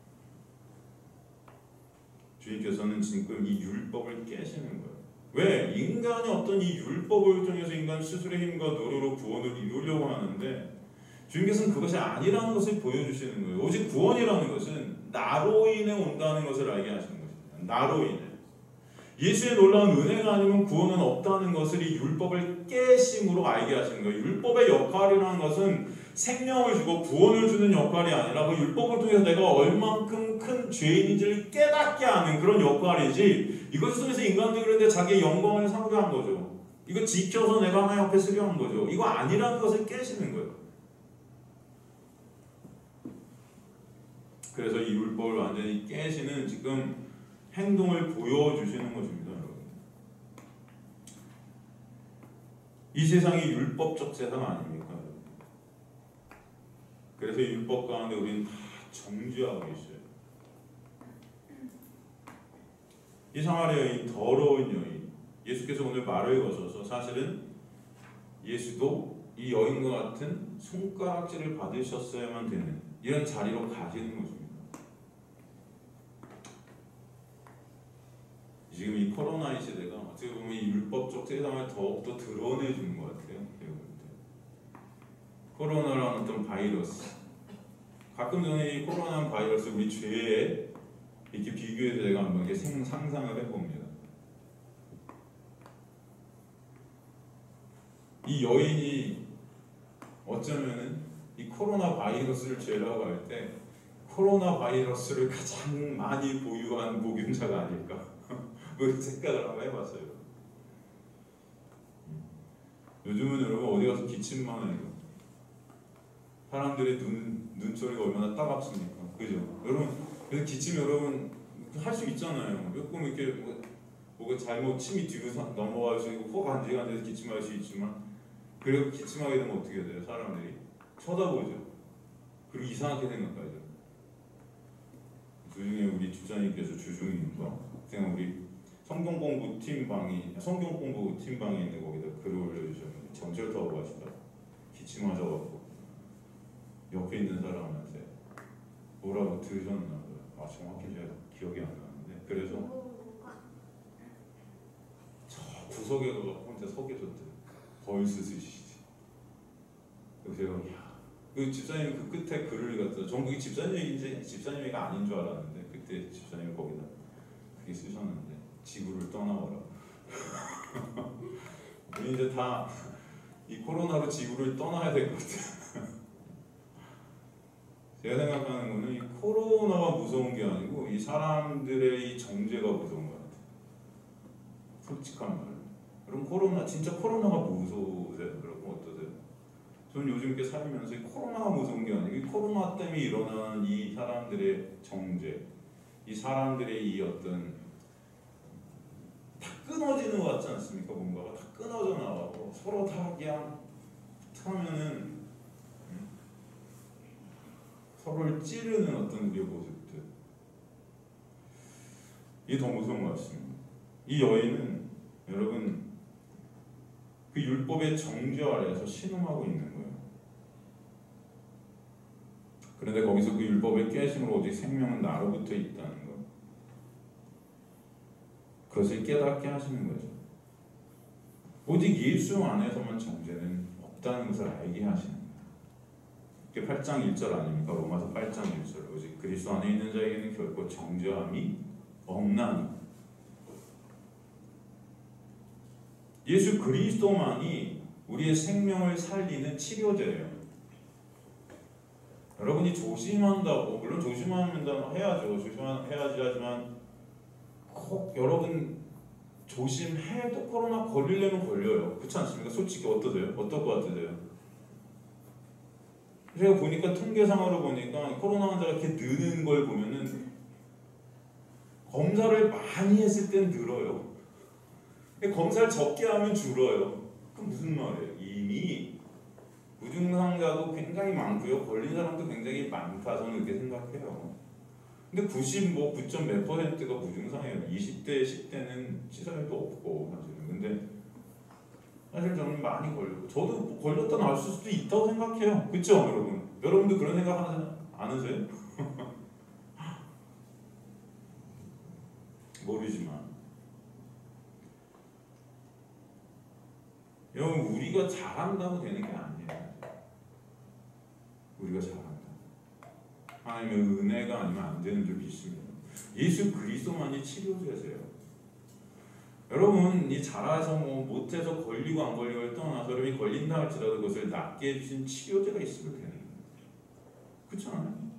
주님께서는 지금 이 율법을 깨시는 거예요. 왜? 인간이 어떤 이 율법을 통해서 인간 스스로의 힘과 노력으로 구원을 이루려고 하는데 주님께서는 그것이 아니라는 것을 보여주시는 거예요. 오직 구원이라는 것은 나로 인해 온다는 것을 알게 하시는 것입니다. 나로 인해. 예수의 놀라운 은혜가 아니면 구원은 없다는 것을 이 율법을 깨심으로 알게 하시는 거예요. 율법의 역할이라는 것은 생명을 주고 구원을 주는 역할이 아니라 그 율법을 통해서 내가 얼만큼 큰 죄인인지를 깨닫게 하는 그런 역할이지 이것을 통해서 인간들이 그런데 자기의 영광을 상대한 거죠. 이거 지켜서 내가 하나님 앞에 쓰려는 거죠. 이거 아니라는 것을 깨시는 거예요. 그래서 이 율법을 완전히 깨시는 지금 행동을 보여주시는 것입니다. 여러분. 이 세상이 율법적 세상 아닙니까? 그래서 율법 가운데 우리는 다 정죄하고 있어요. 이 사마리아 여인, 더러운 여인, 예수께서 오늘 말을 거셔서 사실은 예수도 이 여인과 같은 손가락질을 받으셨어야만 되는 이런 자리로 가시는 것입니다. 지금 이 코로나 시대가 어떻게 보면 이 율법적 세상을 더욱더 드러내주는 것 같아요. 코로나라는 어떤 바이러스, 가끔 저는 이 코로나 바이러스 우리 죄에 이렇게 비교해서 제가 한번 이렇게 상상을 해봅니다. 이 여인이 어쩌면은 이 코로나 바이러스를 죄라고 할 때 코로나 바이러스를 가장 많이 보유한 목임자가 아닐까 그런 생각을 한번 해봤어요. 요즘은 여러분 어디 가서 기침만 해도 사람들의 눈초리가 얼마나 따갑습니까? 그죠? 여러분 그래서 기침 여러분 할 수 있잖아요. 조금 이렇게 뭐가 잘못 침이 뒤로 넘어갈 수 있고 코가 간질간질해서 기침할 수 있지만 그리고 기침하게 되면 어떻게 돼요? 사람들이 쳐다보죠. 그리고 이상하게 생각하죠. 그중에 우리 주자님께서 주중인가? 그냥 우리 성경 공부 팀방에 있는 거기다 글을 올려주셨는데 정체를 타고 가시다 기침하셔갖고 옆에 있는 사람한테 뭐라고 들으셨나 봐요. 정확히 제가 기억이 안 나는데 그래서 저 구석에 가서 혼자 서 계셨대요. 벌스 쓰시지. 그래서 제가 그 집사님 그 끝에 글을 갖다 전 그게 집사님이가 아닌 줄 알았는데 그때 집사님이 거기다 그게 쓰셨는데 지구를 떠나오라. 우리 이제 다 이 코로나로 지구를 떠나야 될 것 같아요. 제가 생각하는 거는 이 코로나가 무서운 게 아니고 이 사람들의 이 정죄가 무서운 것 같아요. 솔직한 말로. 그럼 진짜 코로나가 무서우세요? 그럼 어떠세요? 저는 요즘 이렇게 살면서 이 코로나가 무서운 게 아니고 이 코로나 때문에 일어나는 이 사람들의 정죄, 이 사람들의 이 어떤 다 끊어지는 것 같지 않습니까? 뭔가가 다 끊어져 나가고 서로 다 그냥 하면은 서로를 찌르는 어떤 우리의 모습들, 이게 더 무서운 것 같습니다. 이 여인은 여러분 그 율법의 정죄 아래에서 신음하고 있는 거예요. 그런데 거기서 그 율법의 깨심으로 오직 생명은 나로부터 있다는 것, 그것을 깨닫게 하시는 거죠. 오직 예수 안에서만 정죄는 없다는 것을 알게 하시는 거예요. 그게 8장 1절 아닙니까? 로마서 8장 1절. 오직 그리스도 안에 있는 자에게는 결코 정죄함이 없나니. 예수 그리스도만이 우리의 생명을 살리는 치료제예요. 여러분이 조심한다고, 물론 조심한다고 해야죠. 조심해야지 하지만 꼭 여러분 조심해도 코로나 걸리려면 걸려요. 그렇지 않습니까? 솔직히 어떠세요? 어떨 것 같으세요? 제가 보니까 통계상으로 보니까 코로나 환자가 이렇게 느는 걸 보면은 검사를 많이 했을 땐 늘어요. 검사를 적게 하면 줄어요. 그럼 무슨 말이에요? 이미 무증상자도 굉장히 많고요. 걸린 사람도 굉장히 많다. 저는 그렇게 생각해요. 근데 9.몇 %가 무증상이에요. 20대, 10대는 치사율도 없고 사실은. 근데 사실 저는 많이 걸리고 저도 걸렸다 나을 수도 있다고 생각해요. 그렇죠, 여러분? 여러분도 그런 생각 않으세요? 모르지만 여러분 우리가 잘한다고 되는 게 아니에요. 우리가 잘한다. 하나님의 은혜가 아니면 안 되는 줄 믿습니다. 예수 그리스도만이 치료제세요. 여러분 이 잘해서 못해서 걸리고 안 걸리고를 떠나서 여러분이 걸린다 할지라도 그것을 낫게 해주신 치료제가 있으면 되는 거예요. 그렇지 않아요?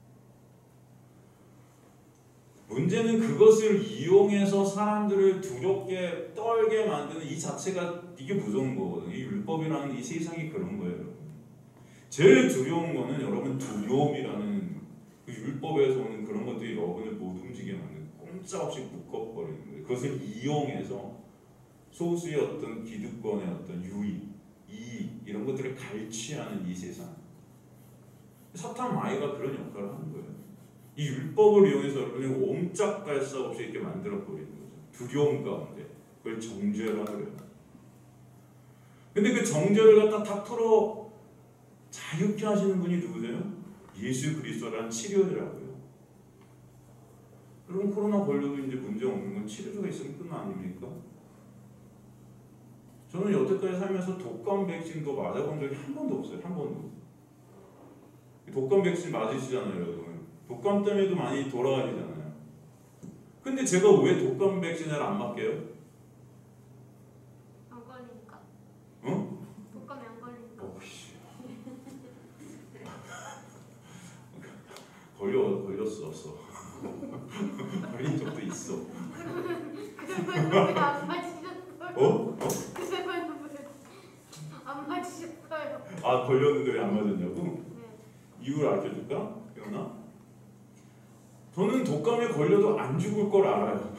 문제는 그것을 이용해서 사람들을 두렵게 떨게 만드는 이 자체가 이게 무서운 거거든요. 이 율법이라는 이 세상이 그런 거예요. 여러분. 제일 두려운 거는 여러분 두려움이라는 그 율법에서 오는 그런 것들이 여러분을 못 움직이게 만드는, 꼼짝없이 묶어버리는 거예요. 그것을 이용해서 소수의 어떤 기득권의 어떤 유의, 이익 이런 것들을 갈취하는 이 세상. 사탄 마귀가 그런 역할을 하는 거예요. 이 율법을 이용해서 여러분이 옴짝달싹 없이 이렇게 만들어 버리는 거죠. 두려움 가운데 그걸 정죄라 그래요. 근데 그 정죄를 갖다 탁 털어 자유케 하시는 분이 누구세요? 예수 그리스도라는 치료제라고요. 여러분 코로나 걸려도 이제 문제 없는 건 치료제가 있으면 끝 아닙니까? 저는 여태까지 살면서 독감 백신도 맞아본 적이 한 번도 없어요. 한 번도. 독감 백신 맞으시잖아요, 여러분. 독감 때문에도 많이 돌아가시잖아요. 근데 제가 왜 독감 백신을 안 맞게요? 안 걸리니까. 어? 독감이 안 걸리니까. 오씨. 걸렸어. 걸린 적도 있어. 그러면 왜안 맞으셨어요? 어? 그러면 왜안 맞으셨어요? 아 걸렸는데 왜 안 맞았냐고? 네. 이유를 알려줄까? 기억나? 저는 독감에 걸려도 안 죽을 걸 알아요.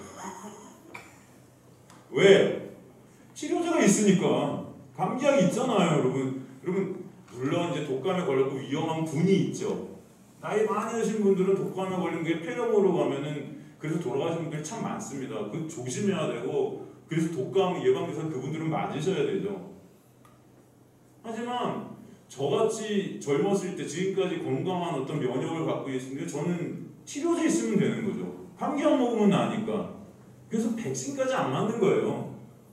왜? 치료제가 있으니까. 감기약이 있잖아요, 여러분. 물론 이제 독감에 걸려도 위험한 분이 있죠. 나이 많이 드신 분들은 독감에 걸린 게 폐렴으로 가면은 그래서 돌아가신 분들이 참 많습니다. 그 조심해야 되고 그래서 독감 예방돼서 그분들은 맞으셔야 되죠. 하지만 저같이 젊었을 때 지금까지 건강한 어떤 면역을 갖고 있는데 저는 치료제 있으면 되는 거죠. 감기약 먹으면 나으니까. 그래서 백신까지 안 맞는 거예요.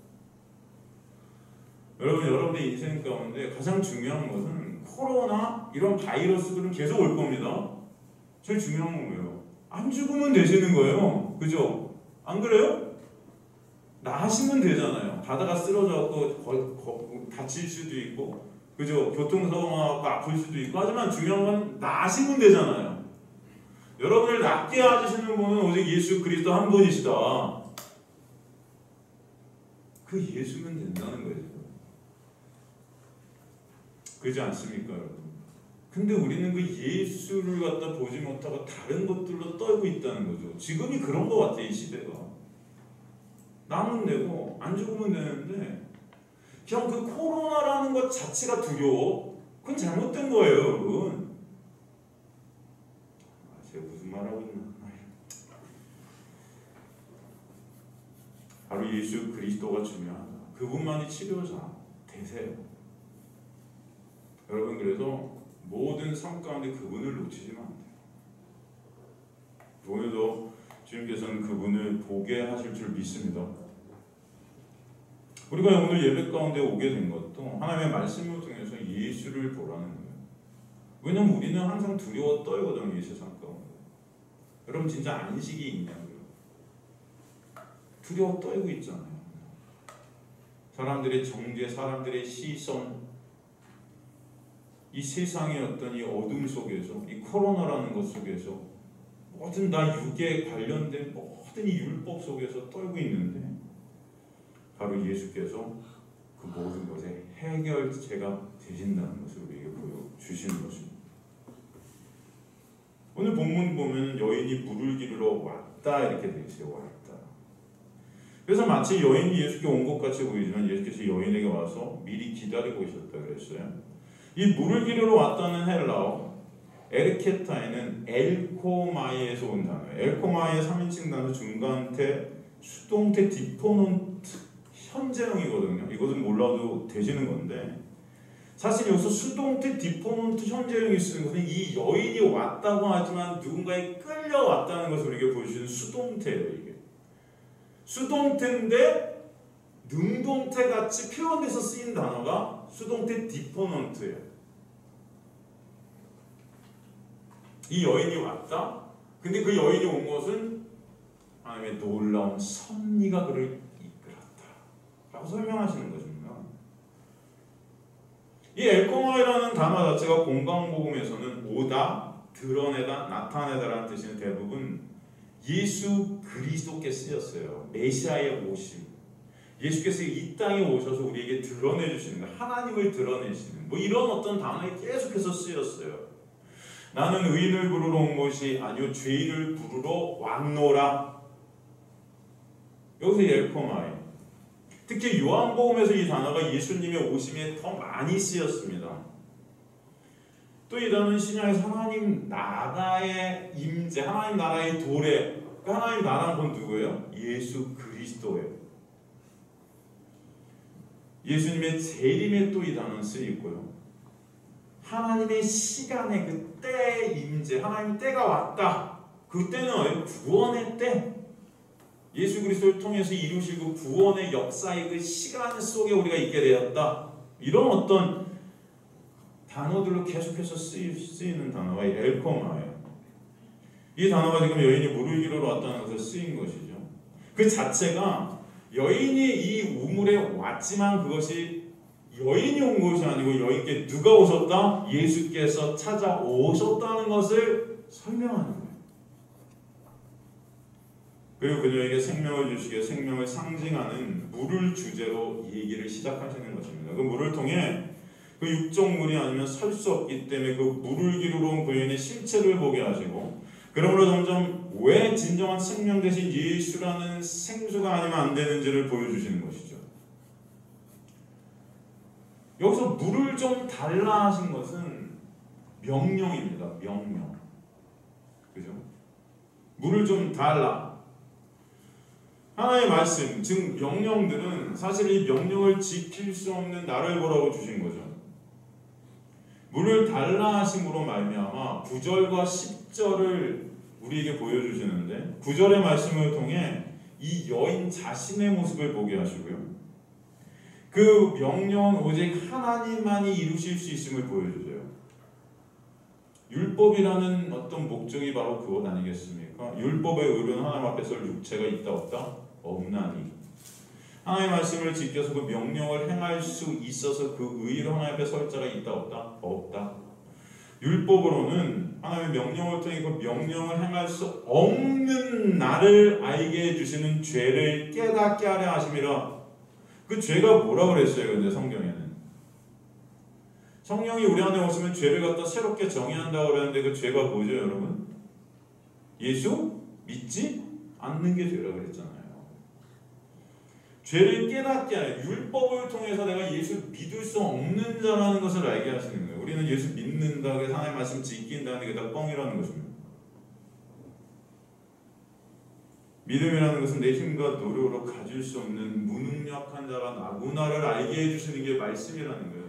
여러분의 인생 가운데 가장 중요한 것은 코로나 이런 바이러스들은 계속 올 겁니다. 제일 중요한 건 뭐예요? 안 죽으면 되시는 거예요. 그죠? 안 그래요? 나시면 되잖아요. 가다가 쓰러져갖고 다칠 수도 있고, 그죠? 교통사고 나고 아플 수도 있고, 하지만 중요한 건 나시면 되잖아요. 여러분을 낫게 해주시는 분은 오직 예수 그리스도 한 분이시다. 그 예수면 된다는 거예요. 그렇지 않습니까, 여러분? 근데 우리는 그 예수를 갖다 보지 못하고 다른 것들로 떨고 있다는 거죠. 지금이 그런 것 같아, 이 시대가. 나면 되고 안 죽으면 되는데 그냥 그 코로나라는 것 자체가 두려워? 그건 잘못된 거예요, 여러분. 제가 무슨 말하고 있나? 바로 예수 그리스도가 중요하다. 그분만이 치료자 되세요. 여러분, 그래서 모든 삶 가운데 그분을 놓치지만 안 돼요. 오늘도 주님께서는 그분을 보게 하실 줄 믿습니다. 우리가 오늘 예배 가운데 오게 된 것도 하나님의 말씀을 통해서 예수를 보라는 거예요. 왜냐면 우리는 항상 두려워 떨거든요, 이 세상 가운데. 여러분 진짜 안식이 있냐고요? 두려워 떨고 있잖아요. 사람들의 정죄, 사람들의 시선, 이 세상의 어떤 이 어둠 속에서, 이 코로나라는 것 속에서 모든 나 육에 관련된 모든 이 율법 속에서 떨고 있는데 바로 예수께서 그 모든 것의 해결제가 되신다는 것을 우리에게 보여주시는 것입니다. 오늘 본문 보면 여인이 물을 기르러 왔다 이렇게 되어 있어요. 왔다. 그래서 마치 여인이 예수께 온 것 같이 보이지만 예수께서 여인에게 와서 미리 기다리고 있었다 그랬어요. 이 물을 기르러 왔다는 헬라어 에르케타에는 엘코마이에서 온 단어예요. 엘코마이의 3인칭 단어 중간태, 수동태, 디포넌트 현재형이거든요. 이것은 몰라도 되시는 건데 사실 여기서 수동태, 디포넌트 현재형이 쓰는 것은 이 여인이 왔다고 하지만 누군가에 끌려왔다는 것을 우리에게 보여주는 수동태예요. 이게 수동태인데 능동태 같이 표현돼서 쓰인 단어가 수동태 디포넌트예요. 이 여인이 왔다. 근데 그 여인이 온 것은 하나님의 놀라운 섭리가 그를 이끌었다 라고 설명하시는 것입니다. 이 엘코마이라는 단어 자체가 공강복음에서는 오다, 드러내다, 나타내다라는 뜻인 대부분 예수 그리스도께 쓰였어요. 메시아의 오심. 예수께서 이 땅에 오셔서 우리에게 드러내 주시는 것, 하나님을 드러내시는 뭐 이런 어떤 단어에 계속해서 쓰였어요. 나는 의인을 부르러 온 것이 아니요 죄인을 부르러 왔노라. 여기서 엘코마이. 특히 요한복음에서 이 단어가 예수님의 오심에 더 많이 쓰였습니다. 또 이 단어는 신약에서 하나님 나라의 임재, 하나님 나라의 도래. 하나님 나라는 건 누구예요? 예수 그리스도예요. 예수님의 재림에 또 이 단어는 쓰이고요. 하나님의 시간의 그 때의 임재, 하나님 때가 왔다. 그 때는 구원의 때, 예수 그리스도를 통해서 이루실 그 구원의 역사의 그 시간 속에 우리가 있게 되었다. 이런 어떤 단어들로 계속해서 쓰이는 단어가 엘코마예요. 이 단어가 지금 여인이 물을 기르러 왔다는 것을 쓰인 것이죠. 그 자체가 여인이 이 우물에 왔지만 그것이 여인이 온 것이 아니고 여인께 누가 오셨다? 예수께서 찾아오셨다는 것을 설명하는 거예요. 그리고 그녀에게 생명을 주시기에 생명을 상징하는 물을 주제로 얘기를 시작하시는 것입니다. 그 물을 통해 그 육정물이 아니면 설 수 없기 때문에 그 물을 기르러 온 그 여인의 실체를 보게 하시고, 그러므로 점점 왜 진정한 생명 대신 예수라는 생수가 아니면 안 되는지를 보여주시는 것이죠. 여기서 물을 좀 달라 하신 것은 명령입니다. 명령. 그죠? 물을 좀 달라. 하나의 말씀, 즉 명령들은 사실 이 명령을 지킬 수 없는 나를 보라고 주신 거죠. 물을 달라 하심으로 말미암아 9절과 10절을 우리에게 보여주시는데, 9절의 말씀을 통해 이 여인 자신의 모습을 보게 하시고요. 그 명령은 오직 하나님만이 이루실 수 있음을 보여주세요. 율법이라는 어떤 목적이 바로 그것 아니겠습니까? 율법의 의로는 하나님 앞에 설 육체가 있다 없다? 없나니. 하나님의 말씀을 지켜서 그 명령을 행할 수 있어서 그 의로 하나님 앞에 설 자가 있다 없다? 없다. 율법으로는 하나님의 명령을 통해 그 명령을 행할 수 없는 나를 알게 해주시는 죄를 깨닫게 하려 하심이라. 그 죄가 뭐라 그랬어요? 근데 성경에는 성령이 우리 안에 오시면 죄를 갖다 새롭게 정의한다고 그러는데 그 죄가 뭐죠, 여러분? 예수 믿지 않는 게 죄라고 그랬잖아요. 죄를 깨닫게 하는, 율법을 통해서 내가 예수 믿을 수 없는 자라는 것을 알게 하시는 거예요. 우리는 예수 믿는다, 그래서 하나님의 말씀 지킨다는 게 다 뻥이라는 것입니다. 믿음이라는 것은 내 힘과 노력으로 가질 수 없는 무능력한 자가 나구나를 알게 해주시는 게 말씀이라는 거예요.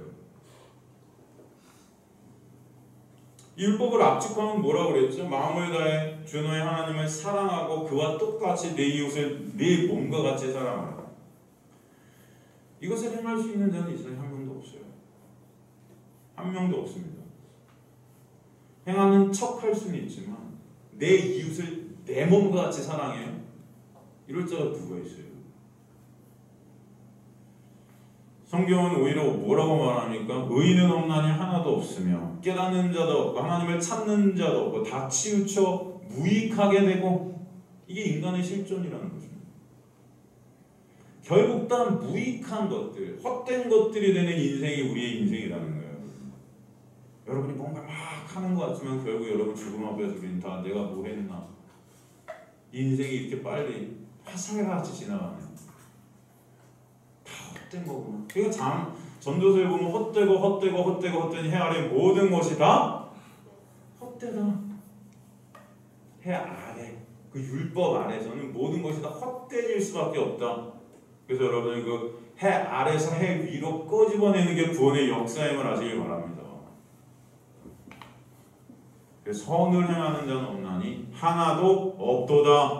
이 율법을 압축하면 뭐라고 그랬죠? 마음을 다해 주 너의 하나님을 사랑하고 그와 똑같이 내 이웃을 내 몸과 같이 사랑하라. 이것을 행할 수 있는 자는 이스라엘 한 명도 없어요. 한 명도 없습니다. 행하는 척 할 수는 있지만 내 이웃을 내 몸과 같이 사랑해요? 이럴 자가 누가 있어요? 성경은 오히려 뭐라고 말합니까? 의인은 없나니 하나도 없으며 깨닫는 자도 없고 하나님을 찾는 자도 없고 다 치우쳐 무익하게 되고, 이게 인간의 실존이라는 것입니다. 결국 다 무익한 것들, 헛된 것들이 되는 인생이 우리의 인생이라는 거예요. 여러분이 뭔가 막 하는 것 같지만 결국 여러분 죽음 앞에서 우리는 다 내가 뭐 했나, 인생이 이렇게 빨리 화살같이 지나가네. 다 헛된 거구나. 그러니까 전도서에 보면 헛되니 해 아래 모든 것이 다 헛되다. 해 아래, 그 율법 아래서는 모든 것이 다 헛되질 수밖에 없다. 그래서 여러분은 그 해 아래서 해 위로 끄집어내는 게 구원의 역사임을 아시길 바랍니다. 그래서 선을 행하는 자는 없나니 하나도 없도다.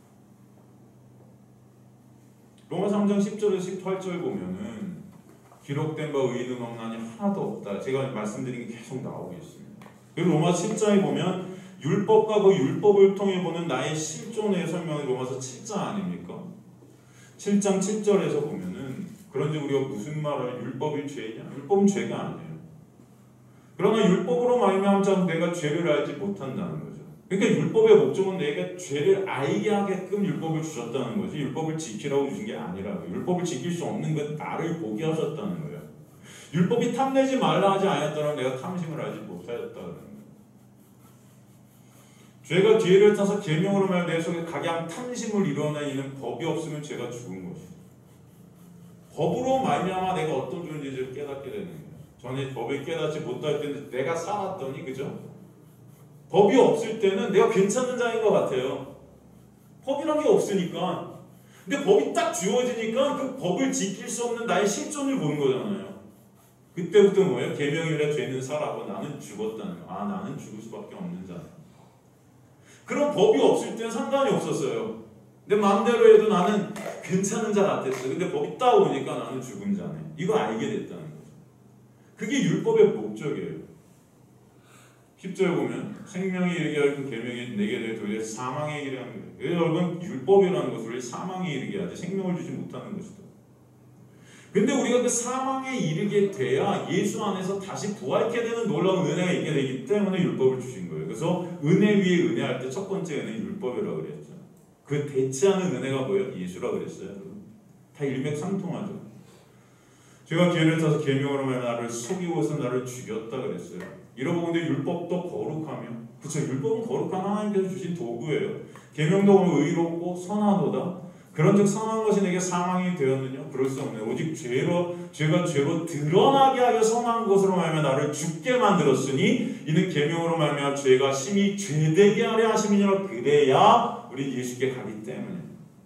로마서 3장 10절에서 18절 보면은 기록된 바 의인은 없나니 하나도 없다. 제가 말씀드린 게 계속 나오고 있습니다. 그리고 로마서 7장에 보면 율법과 그 율법을 통해 보는 나의 실존의 설명이 로마서 7장 아닙니까? 7장 7절에서 보면은 그런데 우리가 무슨 말을, 율법이 죄냐? 율법은 죄가 아니에요. 그러나 율법으로 말미암아 내가 죄를 알지 못한다는 거죠. 그러니까 율법의 목적은 내가 죄를 알게 하게끔 율법을 주셨다는 거지, 율법을 지키라고 주신 게 아니라고요. 율법을 지킬 수 없는 건 나를 보게 하셨다는 거예요. 율법이 탐내지 말라 하지 않았다면 내가 탐심을 알지 못하였다는 거예요. 죄가 뒤를 타서 계명으로 말하여 내 속에 각양 탐심을 이뤄내는 법이 없으면 죄가 죽은 것이죠. 법으로 말미암아 내가 어떤 존재인지를 깨닫게 되는 거예요. 전에 법을 깨닫지 못할 때는 내가 살았더니, 그죠? 법이 없을 때는 내가 괜찮은 자인 것 같아요. 법이란 게 없으니까. 근데 법이 딱 주어지니까 그 법을 지킬 수 없는 나의 실존을 보는 거잖아요. 그때부터 뭐예요? 계명이라 죄는 사라고 나는 죽었다는 거. 아, 나는 죽을 수밖에 없는 자다. 그런 법이 없을 때는 상관이 없었어요. 내 마음대로 해도 나는 괜찮은 자 같았어. 근데 법이 딱 오니까 나는 죽은 자네. 이거 알게 됐다는 거죠. 그게 율법의 목적이에요. 10절 보면 생명이 이르게 할 그 계명이 내게 될 도리에 사망에 이르게 하는 거예요. 여러분, 율법이라는 것을 사망에 이르게 하지 생명을 주지 못하는 것이다. 근데 우리가 그 사망에 이르게 돼야 예수 안에서 다시 부활케 되는 놀라운 은혜가 있게 되기 때문에 율법을 주신 거예요. 그래서 은혜 위에 은혜할 때 첫 번째 은혜는 율법이라고 그랬죠. 그 대체하는 은혜가 뭐예요? 예수라고 그랬어요. 다 일맥상통하죠. 제가 기회를 타서 계명으로 나를 속이고서 나를 죽였다 그랬어요. 이러고 근데 율법도 거룩하며, 그쵸? 율법은 거룩한 하나님께서 주신 도구예요. 계명도 의롭고 선하도다. 그런즉 선한 것이 내게 사망이 되었느냐? 그럴 수 없네. 오직 죄가 죄로 드러나게 하여 선한 것으로 말하며 나를 죽게 만들었으니 이는 계명으로 말하며 죄가 심히 죄되게 하려 하심이니라. 그래야 우리 예수께 가기 때문에.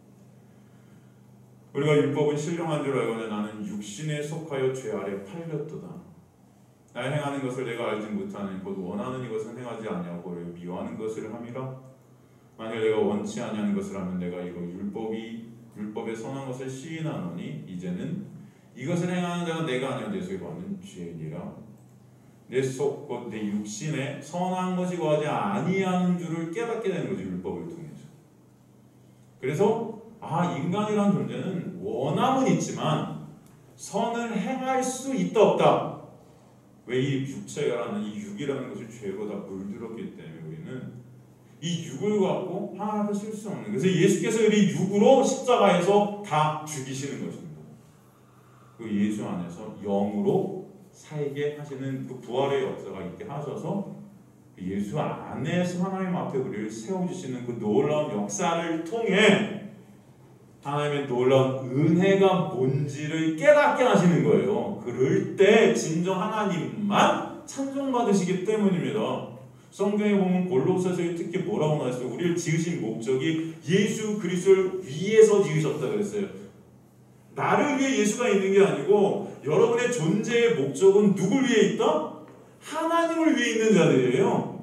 우리가 율법은 신령한 줄 알고 나는 육신에 속하여 죄 아래 팔렸도다. 나의 행하는 것을 내가 알지 못하는 곧 원하는 이것은 행하지 아니하고 미워하는 것을 함이라. 만일 내가 원치 아니하는 것을 하면 내가 이거 율법의 선한 것을 시인하노니 이제는 이것을 행하는 자가 내가 아니라 내 속에 거하는 죄니라. 내 속 곧 내 육신에 선한 것이 거하지 아니하는 줄을 깨닫게 되는 거지, 율법을 통해서. 그래서 인간이라는 존재는 원함은 있지만 선을 행할 수 있다 없다. 왜? 이 육체라는 이 육이라는 것이 죄로 다 물들었기 때문에 우리는 이 육을 갖고 하나도 쓸 수 없는. 그래서 예수께서 우리 육으로 십자가에서 다 죽이시는 것입니다. 그 예수 안에서 영으로 살게 하시는 그 부활의 역사가 있게 하셔서 예수 안에서 하나님 앞에 우리를 세워주시는 그 놀라운 역사를 통해 하나님의 놀라운 은혜가 뭔지를 깨닫게 하시는 거예요. 그럴 때 진정 하나님만 찬송받으시기 때문입니다. 성경에 보면 골로새서에 특히 뭐라고 나왔어요? 우리를 지으신 목적이 예수 그리스도를 위해서 지으셨다 그랬어요. 나를 위해 예수가 있는 게 아니고 여러분의 존재의 목적은 누굴 위해 있다? 하나님을 위해 있는 자들이에요.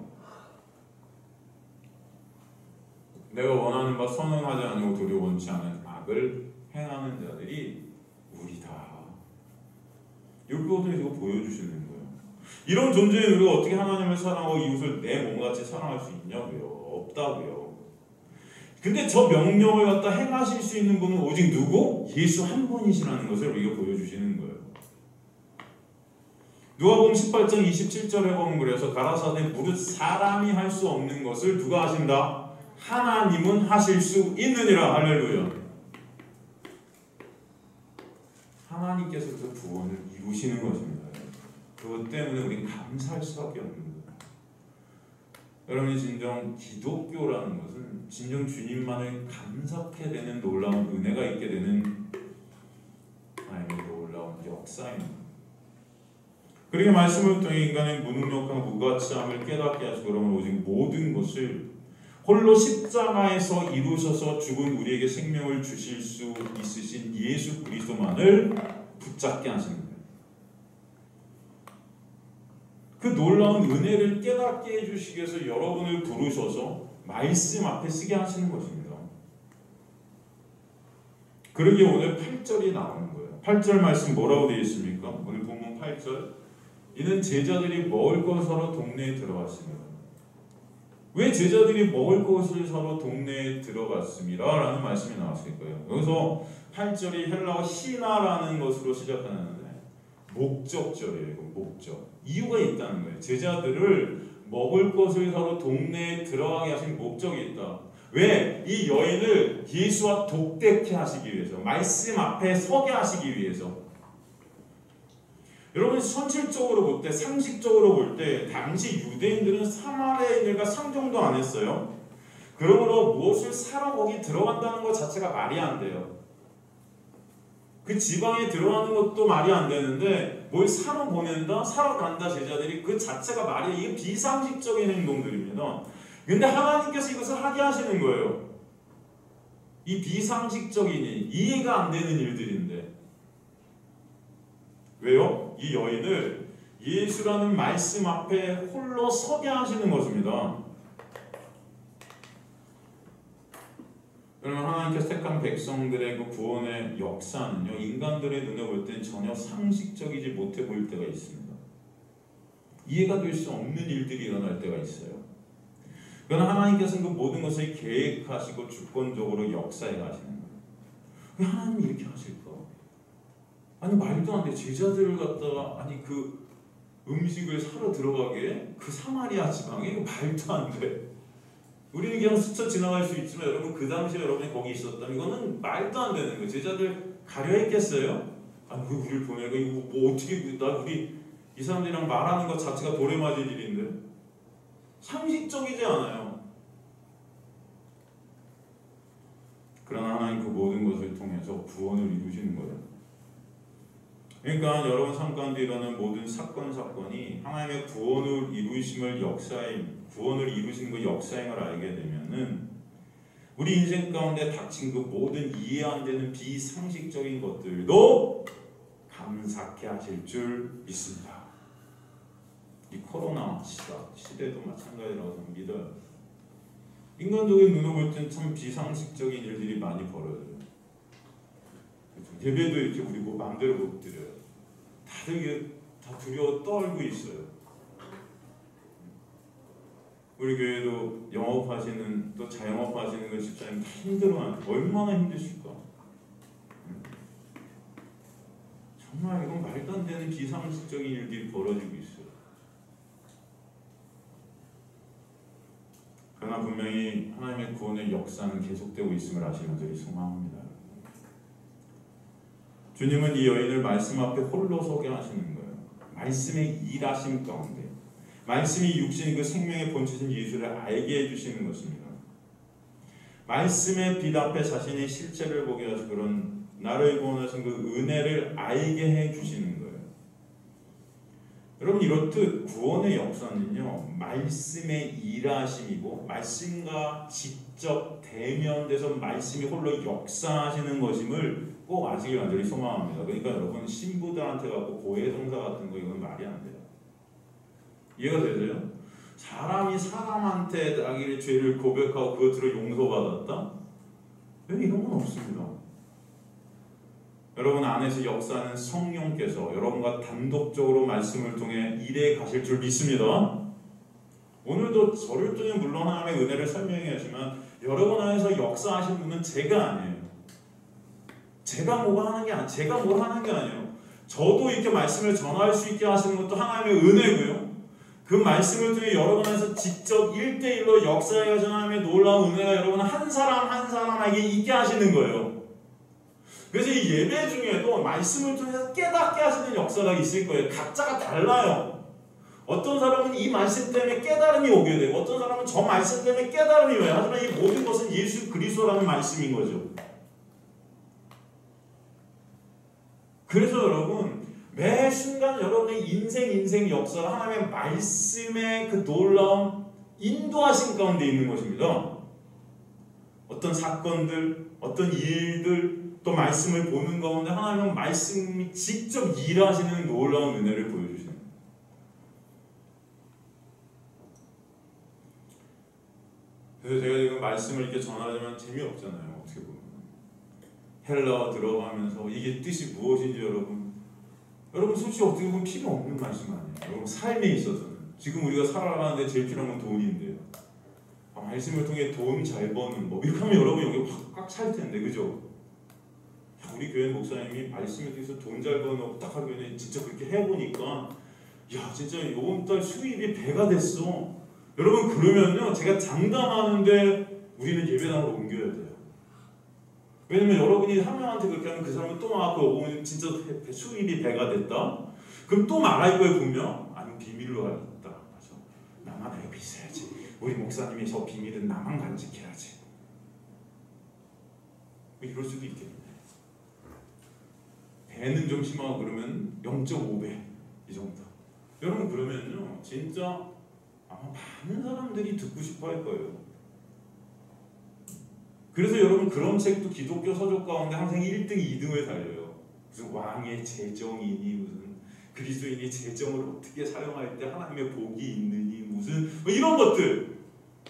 내가 원하는 바 선언하지 않고 도리어 원치 않은 악을 행하는 자들이 우리다. 율법을 통해서 보여주시는 거예요. 이런 존재인 우리가 어떻게 하나님을 사랑하고 이웃을 내 몸같이 사랑할 수 있냐고요? 없다고요. 근데 저 명령을 갖다 행하실 수 있는 분은 오직 누구? 예수 한 분이시라는 것을 우리가 보여주시는 거예요. 누가복음 18장 27절에 보면 그래서 가라사대 무릇 사람이 할 수 없는 것을 누가 하신다? 하나님은 하실 수 있느니라. 할렐루야. 하나님께서 그 구원을 이루시는 것입니다. 그것 때문에 우리는 감사할 수밖에 없는 거예요. 여러분이 진정 기독교라는 것은 진정 주님만을 감사하게 되는 놀라운 은혜가 있게 되는 하나님의 놀라운 역사입니다. 그렇게 말씀을 통해 인간의 무능력과 무가치함을 깨닫게 하시고 그러면 오직 모든 것을 홀로 십자가에서 이루셔서 죽은 우리에게 생명을 주실 수 있으신 예수 그리스도만을 붙잡게 하시는 거예요. 그 놀라운 은혜를 깨닫게 해주시기 위해서 여러분을 부르셔서 말씀 앞에 쓰게 하시는 것입니다. 그러기에 오늘 8절이 나오는 거예요. 8절 말씀 뭐라고 되어 있습니까? 오늘 본문 8절. 이는 제자들이 먹을 것을 사러 동네에 들어갔습니다. 왜 제자들이 먹을 것을 사러 동네에 들어갔습니다 라는 말씀이 나왔을 거예요. 여기서 8절이 헬라어 시나라는 것으로 시작하는데 목적절이에요. 목적. 이유가 있다는 거예요. 제자들을 먹을 것을 사러 동네에 들어가게 하신 목적이 있다. 왜? 이 여인을 예수와 독대케 하시기 위해서, 말씀 앞에 서게 하시기 위해서. 여러분 선실적으로 볼 때, 상식적으로 볼 때 당시 유대인들은 사마리아인들과 상종도 안 했어요. 그러므로 무엇을 사러 거기 들어간다는 것 자체가 말이 안 돼요. 그 지방에 들어가는 것도 말이 안 되는데 뭘 사러 보낸다, 사러 간다 제자들이 그 자체가 말이, 이게 비상식적인 행동들입니다. 근데 하나님께서 이것을 하게 하시는 거예요. 이 비상식적인 이해가 안 되는 일들인데 왜요? 이 여인을 예수라는 말씀 앞에 홀로 서게 하시는 것입니다. 그러면 하나님께서 택한 백성들의 그 구원의 역사는요, 인간들의 눈에 볼 땐 전혀 상식적이지 못해 보일 때가 있습니다. 이해가 될 수 없는 일들이 일어날 때가 있어요. 그러나 하나님께서는 그 모든 것을 계획하시고 주권적으로 역사해 가시는 거예요. 왜 하나님이 이렇게 하실까? 아니 말도 안 돼. 제자들을 갖다가 아니 그 음식을 사러 들어가게 그 사마리아 지방에 이거 말도 안 돼. 우리는 그냥 스쳐 지나갈 수 있지만 여러분 그 당시에 여러분이 거기 있었다면 이거는 말도 안 되는 거예요. 제자들 가려 했겠어요? 아니 왜 우리를 보내고 이거 뭐 어떻게 나 우리 이 사람들이랑 말하는 것 자체가 돌에 맞을 일인데 상식적이지 않아요. 그러나 하나님 그 모든 것을 통해서 구원을 이루시는 거예요. 그러니까 여러분 삶 가운데 일어나는 모든 사건이 하나님의 구원을 이루심을 구원을 이루시는 그 역사행을 알게 되면은 우리 인생 가운데 닥친 그 모든 이해 안 되는 비상식적인 것들도 감사케 하실 줄 믿습니다. 이 코로나 시대도 마찬가지라고 저는 믿어요. 인간적인 눈으로 볼 땐 참 비상식적인 일들이 많이 벌어져요. 예배도 이렇게 우리 뭐 마음대로 못 드려요. 다들 이게 다 두려워 떨고 있어요. 우리 교회도 영업하시는 또 자영업하시는 그 집사님 다 힘들어하는 얼마나 힘드실까? 정말 이건 말도 안 되는 비상식적인 일들이 벌어지고 있어요. 그러나 분명히 하나님의 구원의 역사는 계속되고 있음을 아시는 분들이 소망합니다. 주님은 이 여인을 말씀 앞에 홀로 서게 하시는 거예요. 말씀의 일하심 가운데 말씀이 육신인 그 생명의 본체신 예수를 알게 해주시는 것입니다. 말씀의 빛 앞에 자신의 실체를 보게 하시고 그런 나를 구원하신 그 은혜를 알게 해주시는 거예요. 여러분 이렇듯 구원의 역사는요 말씀의 일하심이고 말씀과 직접 대면돼서 말씀이 홀로 역사하시는 것임을 꼭 아시길 간절히 소망합니다. 그러니까 여러분 신부들한테 갖고 고해성사 같은 거 이건 말이 안 돼요. 이해가 되세요? 사람이 사람한테 자기의 죄를 고백하고 그것으로 용서받았다? 왜 이런 건 없습니다. 여러분 안에서 역사하는 성령께서 여러분과 단독적으로 말씀을 통해 일해 가실 줄 믿습니다. 오늘도 저를 통해 물론 하나님의 은혜를 설명해 하지만 여러분 안에서 역사하신 분은 제가 아니에요. 제가 뭐가 하는 게 아니에요. 제가 뭘 하는 게 아니에요. 저도 이렇게 말씀을 전할 수 있게 하시는 것도 하나님의 은혜고요. 그 말씀을 통해 여러분 안에서 직접 1대1로 역사해 가신 하나님의 놀라운 은혜가 여러분 한 사람 한 사람에게 있게 하시는 거예요. 그래서 이 예배 중에도 말씀을 통해서 깨닫게 하시는 역사가 있을 거예요. 각자가 달라요. 어떤 사람은 이 말씀 때문에 깨달음이 오게 되고 어떤 사람은 저 말씀 때문에 깨달음이 와요. 하지만 이 모든 것은 예수 그리스도라는 말씀인 거죠. 그래서 여러분 매 순간 여러분의 인생 역사가 하나님의 말씀의 그 놀라운 인도하신 가운데 있는 것입니다. 어떤 사건들, 어떤 일들, 또 말씀을 보는 가운데 하나님은 말씀이 직접 일하시는 놀라운 은혜를 보여주시는 거예요. 그래서 제가 지금 말씀을 이렇게 전하지만 재미없잖아요. 어떻게 보면 헬라어 들어가면서 이게 뜻이 무엇인지 여러분 솔직히 어떻게 보면 필요 없는 말씀 아니에요. 여러분 삶에 있어서는 지금 우리가 살아가는데 제일 필요한 건 돈인데요. 말씀을 통해 돈 잘 버는 법 이렇게 하면 여러분 여기 꽉 찰 텐데 그죠? 우리 교회 목사님이 말씀에 대해서 돈 잘 버는 법 딱 하기 전에 진짜 그렇게 해보니까 야 진짜 이번 달 수입이 배가 됐어. 여러분 그러면요 제가 장담하는데 우리는 예배당으로 옮겨야 돼요. 왜냐면 여러분이 한 명한테 그렇게 하면 그 사람은 또 와서 진짜 수입이 배가 됐다? 그럼 또 말할 거예요 분명? 아니 비밀로 하겠다. 맞아. 나만 알고 있어야지. 우리 목사님이 저 비밀은 나만 간직해야지. 이럴 수도 있겠네. 배는 좀 심하고 그러면 0.5배 이 정도. 여러분 그러면요 진짜 아마 많은 사람들이 듣고 싶어 할 거예요. 그래서 여러분 그런 책도 기독교 서적 가운데 항상 1등, 2등을 달려요. 무슨 왕의 재정이니 무슨 그리스도인이 재정을 어떻게 사용할 때 하나님의 복이 있느니 무슨 뭐 이런 것들.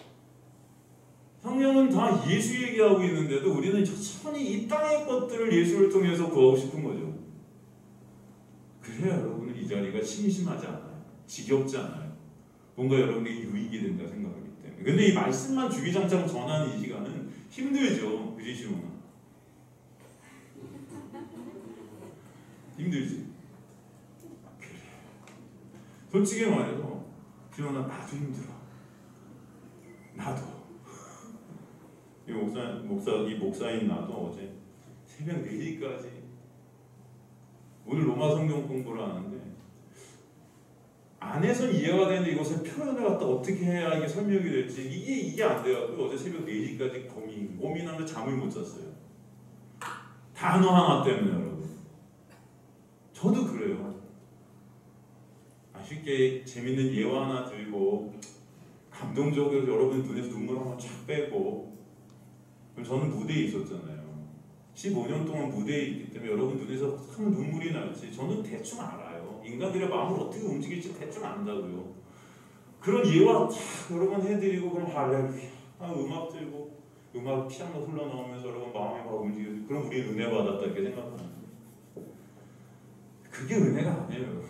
성경은 다 예수 얘기하고 있는데도 우리는 천천히 이 땅의 것들을 예수를 통해서 구하고 싶은 거죠. 그래야 여러분은 이 자리가 심심하지 않아요. 지겹지 않아요. 뭔가 여러분에게 유익이 된다 생각하기 때문에. 근데 이 말씀만 주기장창 전하는 이 시간은 힘들죠. 그지 시몬아? 힘들지? 그래. 솔직히 말해서 시몬아 나도 힘들어. 나도. 이 목사인 나도 어제 새벽 4시까지 오늘 로마 성경 공부를 하는데 안에선 이해가 되는데 이것을 표현을 갖다 어떻게 해야 이게 설명이 될지 이게 안 돼가지고 어제 새벽 4시까지 고민하면서 잠을 못 잤어요. 단어 하나 때문에 여러분. 저도 그래요. 쉽게 재밌는 예화 하나 들고 감동적으로 여러분 눈에서 눈물 한번 쫙 빼고. 저는 무대에 있었잖아요. 15년 동안 무대에 있기 때문에 여러분 눈에서 큰 눈물이 날지 저는 대충 알아요. 인간들의 마음을 어떻게 움직일지 대충 안다고요. 그런 예화 쫙 여러분 해드리고 그럼 할렐루야 음악 들고 음악 피아노 흘러나오면서 여러분 마음이 막 움직여지고 그럼 우리 은혜 받았다 이렇게 생각하는 그게 은혜가 아니에요.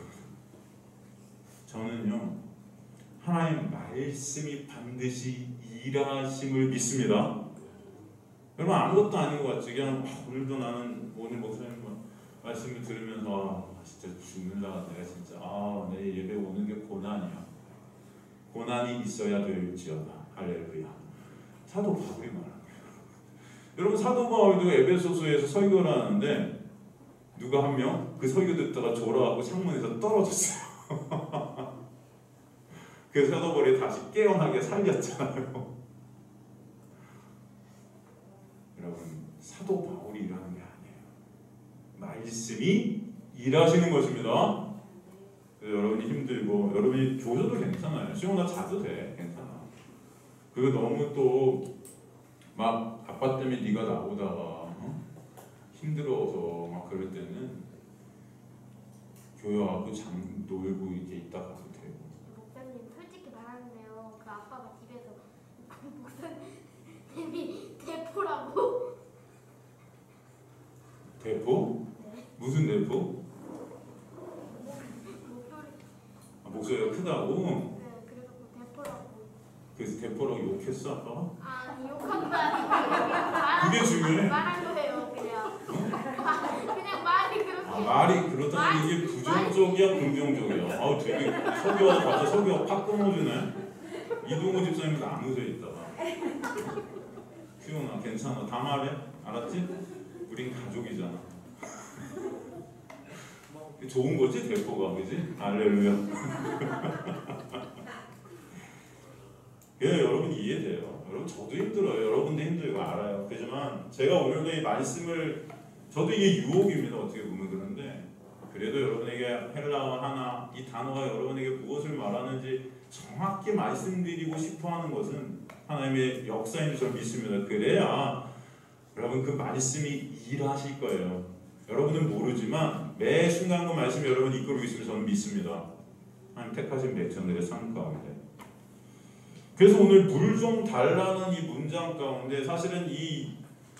저는요 하나님 말씀이 반드시 일하심을 믿습니다. 여러분 아무것도 아닌 것 같지? 그냥 오늘도 나는 오늘 목사님 말씀을 들으면서 진짜 죽는다. 내가 진짜 내 예배 오는 게 고난이야. 고난이 있어야 될지어다. 할렐루야. 사도 바울이 말하는 거예요. 여러분 사도 바울도 에베소서에서 설교를 하는데 누가 한 명 그 설교 듣다가 졸아가고 창문에서 떨어졌어요. 그래서 사도 바울이 다시 깨어나게 살렸잖아요. 여러분 사도 바울이 일하는 게 아니에요. 말씀이 일하시는 것입니다. 여러분이 힘들고 여러분이 조져도 괜찮아요. 시원하 자도 돼. 괜찮아. 그리고 너무 또 막 아빠 때문에 네가 나오다가 힘들어서 막 그럴 때는 교회하고 장 놀고 이렇게 있다 가도 되고. 목사님 솔직히 말하는데요. 그 아빠가 집에서 목사님이 대포라고. 대포? 네. 무슨 대포? 목소리가 크다고? 네, 그래서 그 대포라고. 그래서 대포라고 욕했어 아빠가? 아니 욕한 거 아니고 그게 중요해? 말한 거예요 그냥. 그냥 말이 그렇게. 말이 그렇다는 게 이게 부정적이야 긍정적이야? 되게 석유가 갑자기 석유가 팍 끊어지네. 이동호 집사님은 안 웃어 있다가 수영아 괜찮아 다 말해 알았지? 우린 가족이잖아. 좋은 거지 대포가 그지? 할렐루야. 예, 여러분 이해돼요. 여러분 저도 힘들어요. 여러분도 힘들고 알아요. 그렇지만 제가 오늘도 이 말씀을 저도 이게 유혹입니다. 어떻게 보면 그런데 그래도 여러분에게 헬라어 하나 이 단어가 여러분에게 무엇을 말하는지 정확히 말씀드리고 싶어하는 것은 하나님의 역사인 줄 믿습니다. 그래야 여러분 그 말씀이 일하실 거예요. 여러분은 모르지만 매 순간 그 말씀이 여러분 이끌고 있음을 저는 믿습니다. 하나님 택하신 백성들의 삶 가운데. 그래서 오늘 물 좀 달라는 이 문장 가운데 사실은 이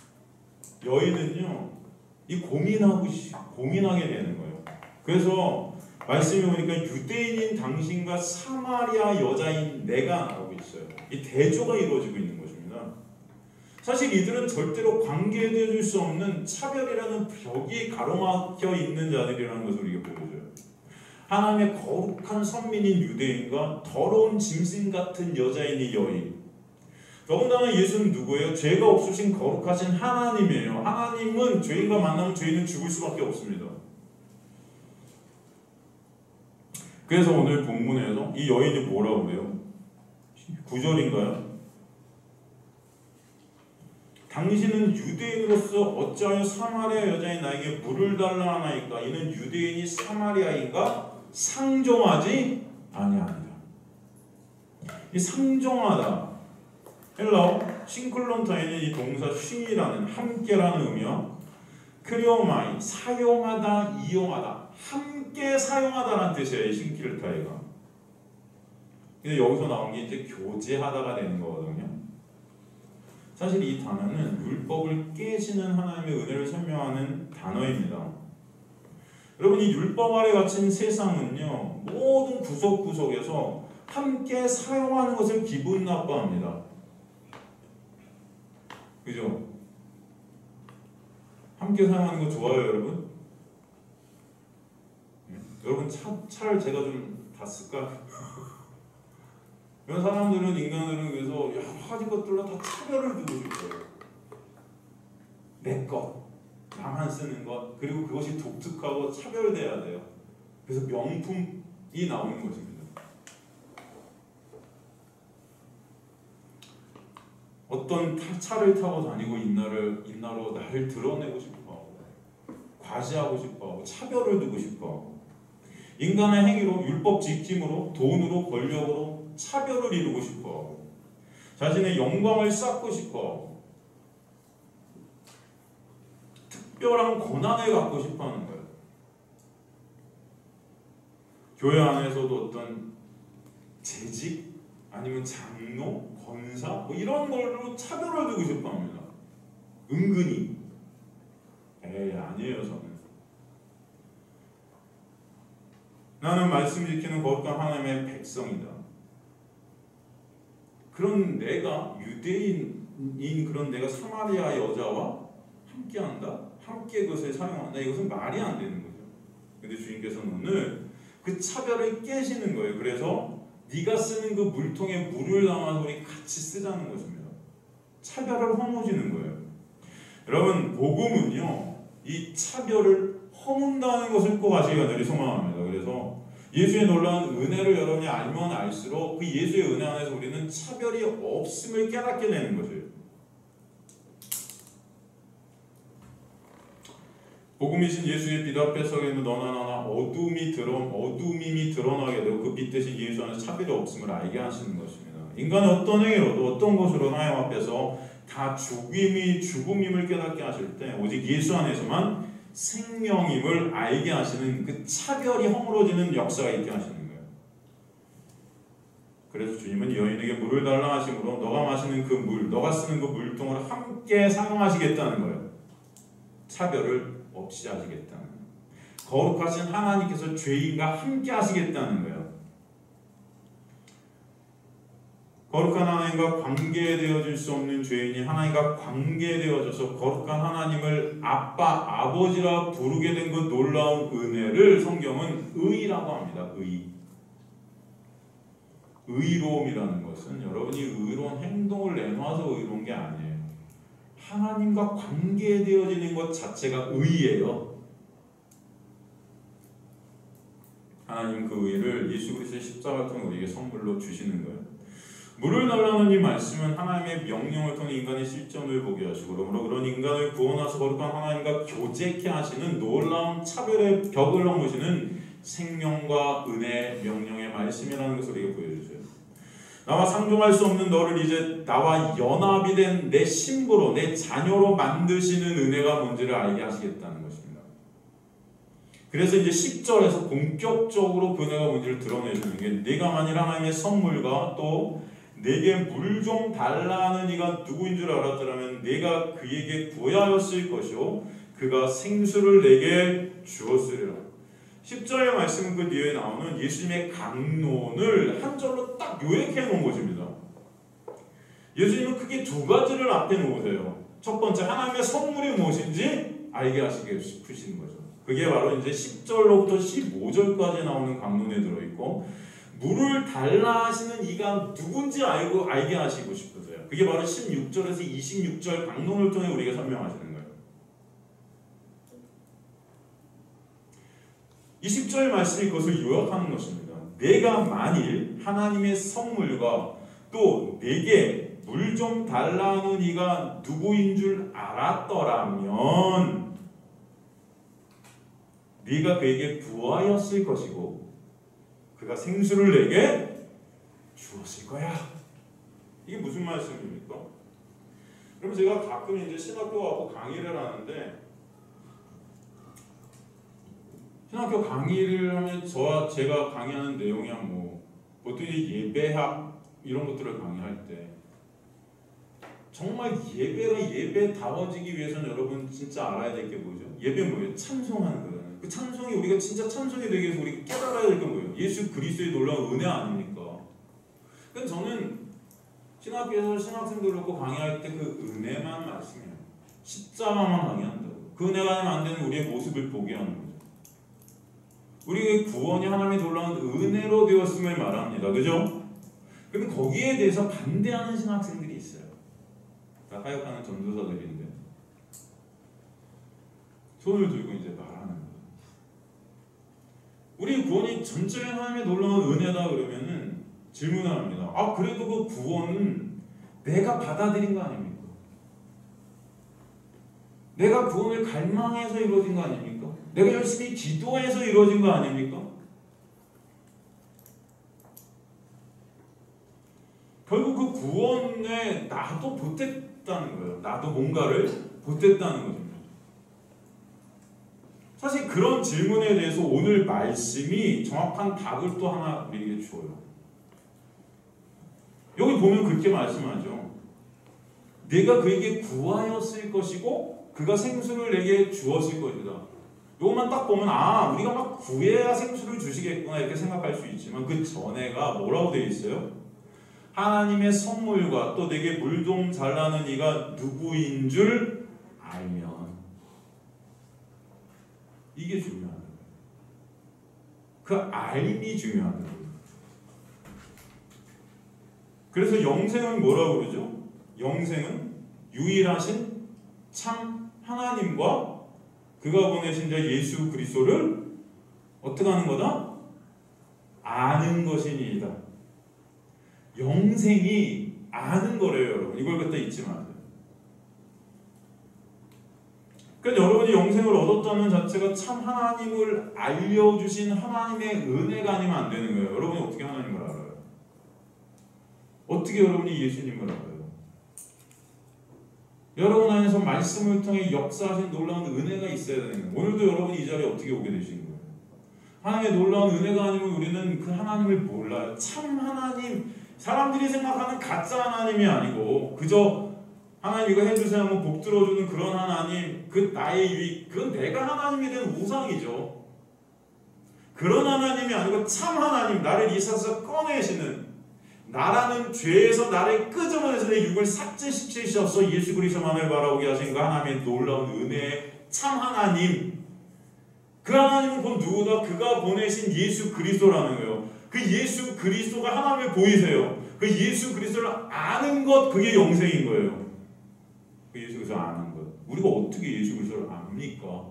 여인은요 이 고민하게 되는 거예요. 그래서 말씀이 보니까 유대인인 당신과 사마리아 여자인 내가 나오고 있어요. 이 대조가 이루어지고 있는 것입니다. 사실 이들은 절대로 관계될 수 없는 차별이라는 벽이 가로막혀 있는 자들이라는 것을 우리가 보여줘요. 하나님의 거룩한 선민인 유대인과 더러운 짐승 같은 여자인 이 여인. 더군다나 예수는 누구예요? 죄가 없으신 거룩하신 하나님이에요. 하나님은 죄인과 만나면 죄인은 죽을 수밖에 없습니다. 그래서 오늘 본문에서 이 여인이 뭐라고 그래요? 9절인가요? 당신은 유대인으로서 어찌하여 사마리아 여자인 나에게 물을 달라 하나이까? 이는 유대인이 사마리아인가? 상종하지 아니하니라. 이 상종하다 헬라어 싱클론타인은 이 동사 싱이라는 함께라는 의미와 크리오마이 사용하다, 이용하다, 함께 사용하다라는 뜻이에요. 이 싱킬타이가. 근데 여기서 나온 게 이제 교제하다가 되는 거거든요. 사실 이 단어는 율법을 깨시는 하나님의 은혜를 설명하는 단어입니다. 여러분, 이 율법 아래 갇힌 세상은요, 모든 구석구석에서 함께 사용하는 것을 기분 나빠합니다. 그죠? 함께 사용하는 거 좋아요, 여러분? 여러분 차를 제가 좀 다 쓸까? 이런 사람들은, 인간들은 그래서 여러 가지 것들로 다 차별을 두고 싶어요. 내 것, 나만 쓰는 것, 그리고 그것이 독특하고 차별돼야 돼요. 그래서 명품이 나오는 것입니다. 어떤 차를 타고 다니고 인나로 나를 드러내고 싶어하고, 과시하고 싶어하고, 차별을 두고 싶어하고, 인간의 행위로, 율법 지킴으로, 돈으로, 권력으로 차별을 이루고 싶어하고, 자신의 영광을 쌓고 싶어하고, 특별한 권한을 갖고 싶어하는 거예요. 교회 안에서도 어떤 재직, 아니면 장로, 권사, 뭐 이런 걸로 차별을 두고 싶어합니다. 은근히. 아니에요, 저는. 나는 말씀 지키는 거룩한 하나님의 백성이다. 그런 내가, 유대인인 그런 내가 사마리아 여자와 함께한다? 함께 그것을 사용한다? 이것은 말이 안 되는 거죠. 근데 주님께서는 오늘 그 차별을 깨시는 거예요. 그래서 네가 쓰는 그 물통에 물을 담아서 우리 같이 쓰자는 것입니다. 차별을 허무지는 거예요. 여러분, 복음은요, 이 차별을 허문다는 것을 꼭 아시기가 늘 소망합니다. 그래서 예수의 놀라운 은혜를 여러분이 알면 알수록 그 예수의 은혜 안에서 우리는 차별이 없음을 깨닫게 되는 것이에요. 복음이신 예수의 빛 앞에 서게 있는 너나 나나 어둠임이 드러나게 되고 그 빛 대신 예수 안에서 차별이 없음을 알게 하시는 것입니다. 인간의 어떤 행위로도 어떤 것으로 하나님 앞에서 다 죽음임을 깨닫게 하실 때 오직 예수 안에서만 생명임을 알게 하시는 그 차별이 허물어지는 역사가 있게 하시는 거예요. 그래서 주님은 여인에게 물을 달라 하심으로 너가 마시는 그 물, 너가 쓰는 그 물통을 함께 사용하시겠다는 거예요. 차별을 없이 하시겠다는 거예요. 거룩하신 하나님께서 죄인과 함께 하시겠다는 거예요. 거룩한 하나님과 관계되어질 수 없는 죄인이 하나님과 관계되어져서 거룩한 하나님을 아빠, 아버지라 부르게 된 그 놀라운 은혜를 성경은 의라고 합니다. 의로움이라는 것은 여러분이 의로운 행동을 내놓아서 의로운 게 아니에요. 하나님과 관계되어지는 것 자체가 의예요. 하나님 그 의를 예수 그리스도의 십자가를 통해 우리에게 선물로 주시는 거예요. 물을 달라는 이 말씀은 하나님의 명령을 통해 인간의 실존을 보게 하시고 그러므로 그런 인간을 구원하셔 거룩한 하나님과 교제케 하시는 놀라운 차별의 벽을 넘으시는 생명과 은혜 명령의 말씀이라는 것을 우리에게 보여주세요. 나와 상종할 수 없는 너를 이제 나와 연합이 된 내 신부로 내 자녀로 만드시는 은혜가 뭔지를 알게 하시겠다는 것입니다. 그래서 이제 10절에서 본격적으로 그 은혜가 뭔지를 드러내주는 게 네가 만일 하나님의 선물과 또 내게 물 좀 달라는 이가 누구인 줄 알았더라면 내가 그에게 구하였을 것이요 그가 생수를 내게 주었으리라. 10절의 말씀은 그 뒤에 나오는 예수님의 강론을 한 절로 딱 요약해 놓은 것입니다. 예수님은 크게 두 가지를 앞에 놓으세요. 첫 번째, 하나님의 선물이 무엇인지 알게 하시게 싶으신 거죠. 그게 바로 이제 10절로부터 15절까지 나오는 강론에 들어있고 물을 달라 하시는 이가 누군지 알게 하시고 싶으세요. 그게 바로 16절에서 26절 강론을 통해 우리에게 설명하시는 거예요. 20절 말씀이 그것을 요약하는 것입니다. 내가 만일 하나님의 선물과 또 내게 물 좀 달라는 이가 누구인 줄 알았더라면 네가 그에게 구하였을 것이고 그가 생수를 내게 주었을 거야. 이게 무슨 말씀입니까? 그럼 제가 가끔 이제 신학교 가고 강의를 하는데 신학교 강의를 하면 제가 강의하는 내용이 뭐 보통 예배학 이런 것들을 강의할 때 정말 예배가 예배다워지기 위해서는 여러분 진짜 알아야 될 게 뭐죠? 예배는 뭐예요? 찬송하는 거예요. 그 찬송이 우리가 진짜 찬송이 되기 위해서 우리가 깨달아야 될 건 뭐예요? 예수 그리스도의 놀라운 은혜 아닙니까? 그래서 저는 신학교에서 신학생들 놓고 강의할 때 그 은혜만 말씀해요. 십자가만 강의한다고. 그 은혜가 아니면 안 되는 우리의 모습을 보게 하는 거죠. 우리의 구원이 하나님의 놀라운 은혜로 되었음을 말합니다. 그죠? 그럼 거기에 대해서 반대하는 신학생들이 있어요. 다 하역하는 전도사들인데 손을 들고 이제 말하는 거예요. 우리 구원이 전적인 하나님의 놀라운 은혜다 그러면은 질문을 합니다. 아 그래도 그 구원은 내가 받아들인 거 아닙니까? 내가 구원을 갈망해서 이루어진 거 아닙니까? 내가 열심히 기도해서 이루어진 거 아닙니까? 결국 그 구원에 나도 보탰다는 거예요. 나도 뭔가를 보탰다는 거죠. 사실 그런 질문에 대해서 오늘 말씀이 정확한 답을 또 하나 우리에게 주어요. 여기 보면 그렇게 말씀하죠. 내가 그에게 구하였을 것이고 그가 생수를 내게 주었을 것이다. 이것만 딱 보면 아 우리가 막 구해야 생수를 주시겠구나 이렇게 생각할 수 있지만 그 전에가 뭐라고 되어 있어요? 하나님의 선물과 또 내게 물 좀 잘라는 이가 누구인 줄 알면 이게 중요한 거예요. 그 알미 중요한 거예요. 그래서 영생은 뭐라고 그러죠? 영생은 유일하신 참 하나님과 그가 보내신 자 예수 그리스도를 어떻게 하는 거다? 아는 것이니이다. 영생이 아는 거래요, 여러분. 이걸 갖다 잊지 마세요. 그러니까 여러분이 영생을 얻었다는 자체가 참 하나님을 알려주신 하나님의 은혜가 아니면 안 되는 거예요. 여러분이 어떻게 하나님을 알아요? 어떻게 여러분이 예수님을 알아요? 여러분 안에서 말씀을 통해 역사하신 놀라운 은혜가 있어야 되는 거예요. 오늘도 여러분이 이 자리에 어떻게 오게 되신 거예요? 하나님의 놀라운 은혜가 아니면 우리는 그 하나님을 몰라요. 참 하나님, 사람들이 생각하는 가짜 하나님이 아니고 그저 하나님 이거 해주세요 하면 복 들어주는 그런 하나님, 그 나의 유익, 그건 내가 하나님이 된 우상이죠. 그런 하나님이 아니고 참 하나님, 나를 이 세상에서 꺼내시는, 나라는 죄에서 나를 끄집어내서 내 육을 삭제시키셔서 예수 그리스도만을 바라보게 하신 그 하나님의 놀라운 은혜의 참 하나님, 그 하나님은 곧 누구다? 그가 보내신 예수 그리스도라는 거예요. 그 예수 그리스도가 하나님을 보이세요. 그 예수 그리스도를 아는 것, 그게 영생인 거예요. 그 예수 그리스도를 아는 것. 우리가 어떻게 예수 그리스도를 압니까?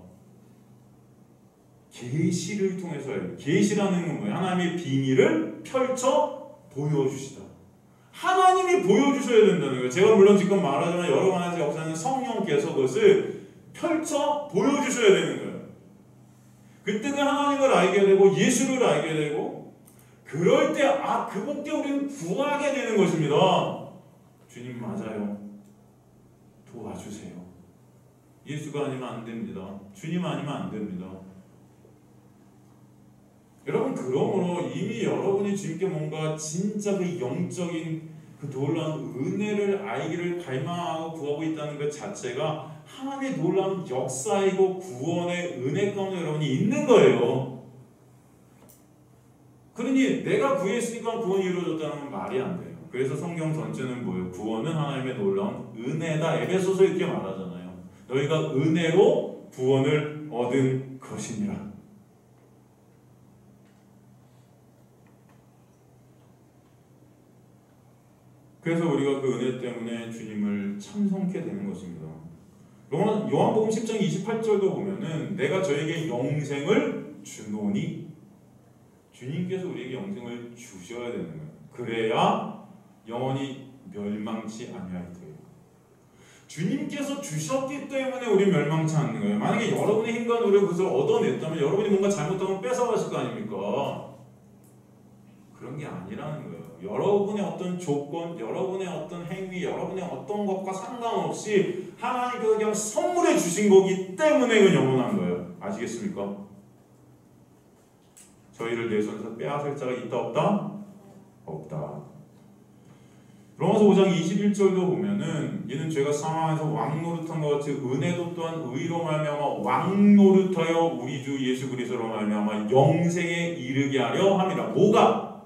계시를 통해서요. 계시라는 건 뭐예요? 하나님의 비밀을 펼쳐 보여주시다. 하나님이 보여주셔야 된다는 거예요. 제가 물론 지금 말하지만 여러 번에서 역사는 성령께서 그것을 펼쳐 보여주셔야 되는 거예요. 그때 그 하나님을 알게 되고 예수를 알게 되고 그럴 때 그분께 우리는 구하게 되는 것입니다. 주님 맞아요. 도와주세요. 예수가 아니면 안 됩니다. 주님 아니면 안 됩니다. 여러분 그러므로 이미 여러분이 주님께 뭔가 진짜 그 영적인 그 놀라운 은혜를 알기를 갈망하고 구하고 있다는 것 자체가 하나님의 놀라운 역사이고 구원의 은혜 가운데 여러분이 있는 거예요. 그러니 내가 구했으니까 구원이 이루어졌다는 건 말이 안 돼요. 그래서 성경 전체는 뭐예요? 구원은 하나님의 놀라운 은혜다. 에베소서 이렇게 말하잖아요. 너희가 은혜로 구원을 얻은 것이니라. 그래서 우리가 그 은혜 때문에 주님을 찬송케 되는 것입니다. 요한복음 10장 28절도 보면은 내가 저에게 영생을 주노니 주님께서 우리에게 영생을 주셔야 되는 거예요. 그래야 영원히 멸망치 아니할 거예요. 주님께서 주셨기 때문에 우리 멸망치 않는 거예요. 만약에 여러분의 힘과 노력을 그것을 얻어냈다면 여러분이 뭔가 잘못하면 뺏어가실 거 아닙니까? 그런 게 아니라는 거예요. 여러분의 어떤 조건, 여러분의 어떤 행위, 여러분의 어떤 것과 상관없이 하나님께서 그냥 선물해 주신 거기 때문에 그 영원한 거예요. 아시겠습니까? 저희를 내 손에서 빼앗을 자가 있다 없다? 없다. 로마서 5장 21절도 보면은 이는 죄가 사망해서 왕노릇한 것 같이 은혜도 또한 의로 말미암아 왕노릇하여 우리 주 예수 그리스도로 말미암아 영생에 이르게 하려 함이라. 뭐가?